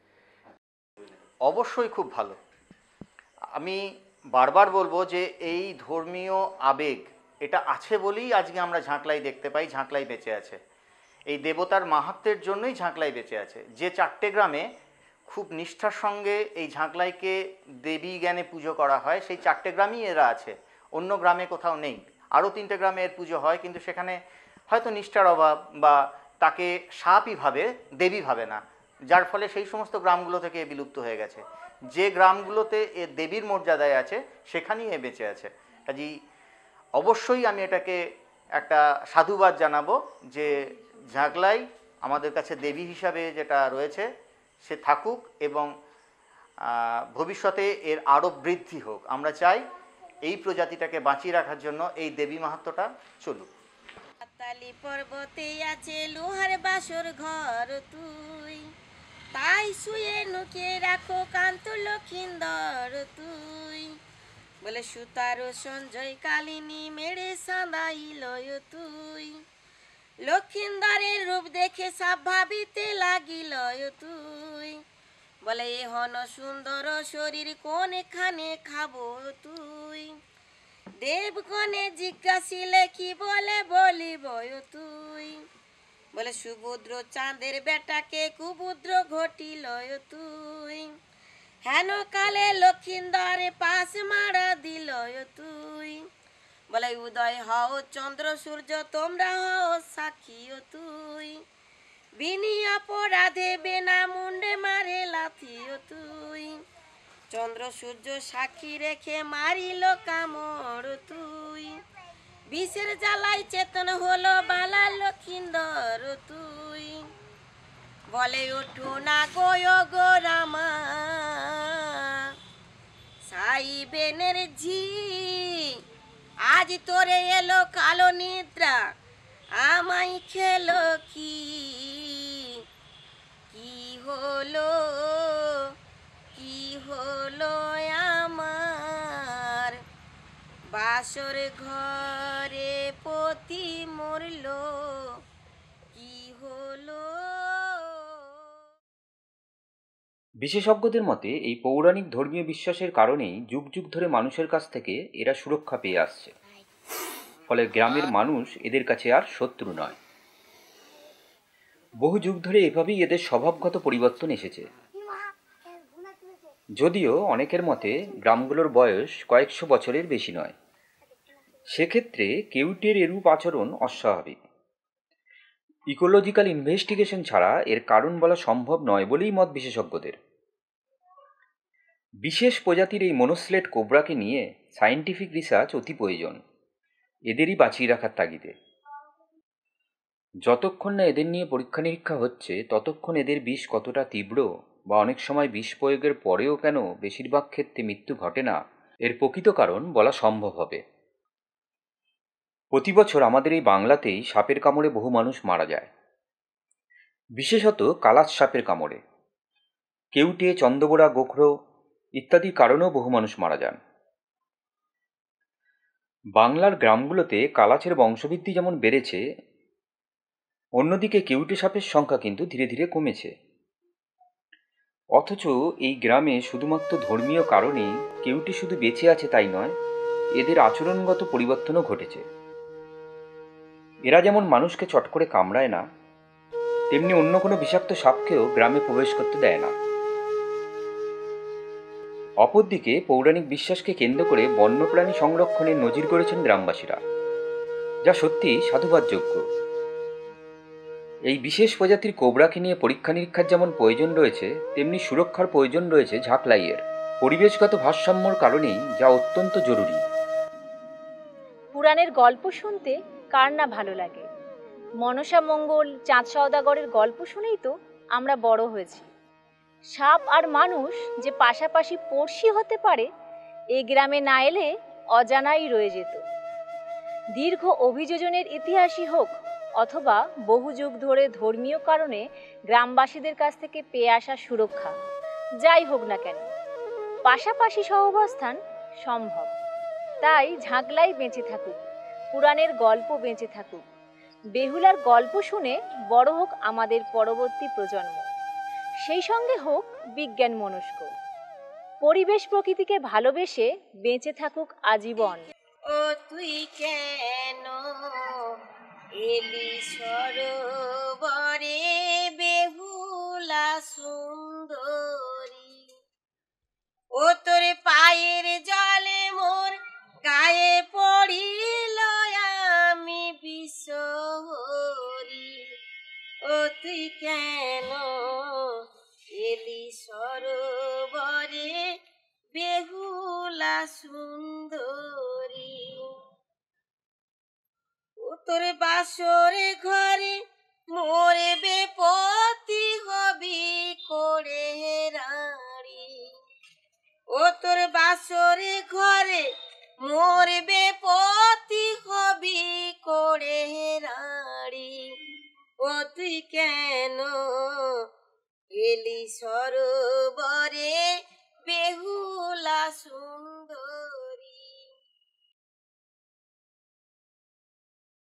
অবশ্যই খুব ভালো। আমি বারবার বলবো যে এই ধর্মীয় আবেগ এটা আছে বলেই আজকে আমরা ঝাঁকলাই দেখতে পাই, ঝাঁকলাই বেঁচে আছে। এই দেবতার মাহাত্ম্যের জন্যই ঝাঁকলাই বেঁচে আছে। যে চারটে গ্রামে খুব নিষ্ঠার সঙ্গে এই ঝাঁকলাইকে দেবী জ্ঞানে পুজো করা হয়, সেই চারটে গ্রামই এরা আছে, অন্য গ্রামে কোথাও নেই। আরও তিনটে গ্রামে এর পুজো হয়, কিন্তু সেখানে হয়তো নিষ্ঠার অভাব বা তাকে সাপই ভাবে, দেবী ভাবে না, যার ফলে সেই সমস্ত গ্রামগুলো থেকে এ বিলুপ্ত হয়ে গেছে। যে গ্রামগুলোতে এ দেবীর মর্যাদায় আছে সেখানেই এ বেঁচে আছে। কাজেই অবশ্যই আমি এটাকে একটা সাধুবাদ জানাবো যে ঝাঁকলাই আমাদের কাছে দেবী হিসাবে যেটা রয়েছে সে থাকুক এবং ভবিষ্যতে এর আরও বৃদ্ধি হোক। আমরা চাই এই প্রজাতিটাকে বাঁচিয়ে রাখার জন্য এই দেবী মাহাত্ম্যটা চলুক। তালি পর্বতে আছে লোহার বাসর ঘর তুই, তাই শুয়ে নুকে রাখো কান্ত লক্ষিন্দর তুই। বলে সুতার সঞ্জয় কালিনী মেরে সাঁদাইল তুই, লক্ষিন্দরের রূপ দেখে সাপ ভাবিতে লাগিল তুই। বলে এ হন সুন্দর শরীর কোনখানে খাবো তুই। দেবগণে জিজ্ঞাসিলে কি বলে বলিব তুই। বলে সুভদ্র চাঁদের বেটাকে কুভদ্র ঘটিল তুই। হেন কালে লক্ষিন্দরে পাশ মারা দিল তুই। বলে উদয় হও চন্দ্র সূর্য তোমরা হও সাক্ষী তুই। বিনি অপরাধে বেনা মুন্ডে মারে লাথিও তুই। চন্দ্র সূর্য সাক্ষী রেখে মারিল কামড় তুই। বিষের জ্বালাই চেতন হলো বালা লক্ষিন্দর তুই। বলে ওঠো না গয় গো রামা সাই বেনের ঝি, আজ তোরে এলো কালো নিদ্রা আমায় খেলো কি। কি হলো কি হলো আমার বাসর ঘরে পতি মরল কি হলো। বিশেষজ্ঞদের মতে এই পৌরাণিক ধর্মীয় বিশ্বাসের কারণেই যুগ যুগ ধরে মানুষের কাছ থেকে এরা সুরক্ষা পেয়ে আসছে। ফলে গ্রামের মানুষ এদের কাছে আর শত্রু নয়। বহু যুগ ধরে এভাবেই এদের স্বভাবগত পরিবর্তন এসেছে। যদিও অনেকের মতে গ্রামগুলোর বয়স কয়েকশো বছরের বেশি নয়, সেক্ষেত্রে কেউটের এরূপ আচরণ অস্বাভাবিক। ইকোলজিক্যাল ইনভেস্টিগেশন ছাড়া এর কারণ বলা সম্ভব নয় বলেই মত বিশেষজ্ঞদের। বিশেষ প্রজাতির এই মনোস্লেট কোবরাকে নিয়ে সায়েন্টিফিক রিসার্চ অতি প্রয়োজন, এদেরই বাঁচিয়ে রাখার তাগিদে। যতক্ষণ না এদের নিয়ে পরীক্ষা নিরীক্ষা হচ্ছে ততক্ষণ এদের বিষ কতটা তীব্র বা অনেক সময় বিষ প্রয়োগের পরেও কেন বেশিরভাগ ক্ষেত্রে মৃত্যু ঘটে না, এর প্রকৃত কারণ বলা সম্ভব হবে। প্রতি বছর আমাদের এই বাংলাতেই সাপের কামড়ে বহু মানুষ মারা যায়, বিশেষত কালাশ সাপের কামড়ে। কেউটে, চন্দ্রবোড়া, গোখরো ইত্যাদি কারণেও বহু মানুষ মারা যান। বাংলার গ্রামগুলোতে কালাচের বংশবৃদ্ধি যেমন বেড়েছে, অন্যদিকে কেউটে সাপের সংখ্যা কিন্তু ধীরে ধীরে কমেছে। অথচ এই গ্রামে শুধুমাত্র ধর্মীয় কারণেই কেউটে শুধু বেঁচে আছে তাই নয়, এদের আচরণগত পরিবর্তনও ঘটেছে। এরা যেমন মানুষকে চট করে কামড়ায় না, তেমনি অন্য কোনো বিষাক্ত সাপকেও গ্রামে প্রবেশ করতে দেয় না। অপরদিকে পৌরাণিক বিশ্বাসকে কেন্দ্র করে বন্যপ্রাণী সংরক্ষণের নজির গড়েছেন গ্রামবাসীরা, যা সত্যি সাধুবাদযোগ্য। এই বিশেষ প্রজাতির কোবরাকে নিয়ে পরীক্ষা নিরীক্ষার যেমন প্রয়োজন রয়েছে, তেমনি সুরক্ষার প্রয়োজন রয়েছে ঝাঁকলাইয়ের পরিবেশগত ভারসাম্যর কারণেই, যা অত্যন্ত জরুরি। পুরাণের গল্প শুনতে কার না ভালো লাগে? মনসা মঙ্গল, চাঁদ সওদাগরের গল্প শুনেই তো আমরা বড় হয়েছি। সাপ আর মানুষ যে পাশাপাশি পড়শি হতে পারে, এই গ্রামে না এলে অজানাই রয়ে যেত। দীর্ঘ অভিযোজনের ইতিহাসই হোক অথবা বহু যুগ ধরে ধর্মীয় কারণে গ্রামবাসীদের কাছ থেকে পেয়ে আসা সুরক্ষা, যাই হোক না কেন, পাশাপাশি সহাবস্থান সম্ভব। তাই ঝাঁকলাই বেঁচে থাকুক, পুরাণের গল্প বেঁচে থাকুক, বেহুলার গল্প শুনে বড় হোক আমাদের পরবর্তী প্রজন্ম, সেই সঙ্গে হোক বিজ্ঞান মনস্ক। পরিবেশ প্রকৃতিকে ভালোবেসে বেঁচে থাকুক আজীবন। ও তুই কেন এলি সরোবরে বেহুলা সুন্দরী, ও তোর পায়ের জলে মোর গায়ে পড়িল আমি বিশ্বহরি। ও তুই কেন এলি সরোবরে বেহুলা সুন্দরী, ও তোর বাসরে ঘরে মোরে বেপতি হবি করে রাড়ি। ও তোর বাসরে ঘরে মোরে বেপতি হবি করে রাড়ি। ও তুই কেন এলি সরোবরে বেহুলা সুন্দরী।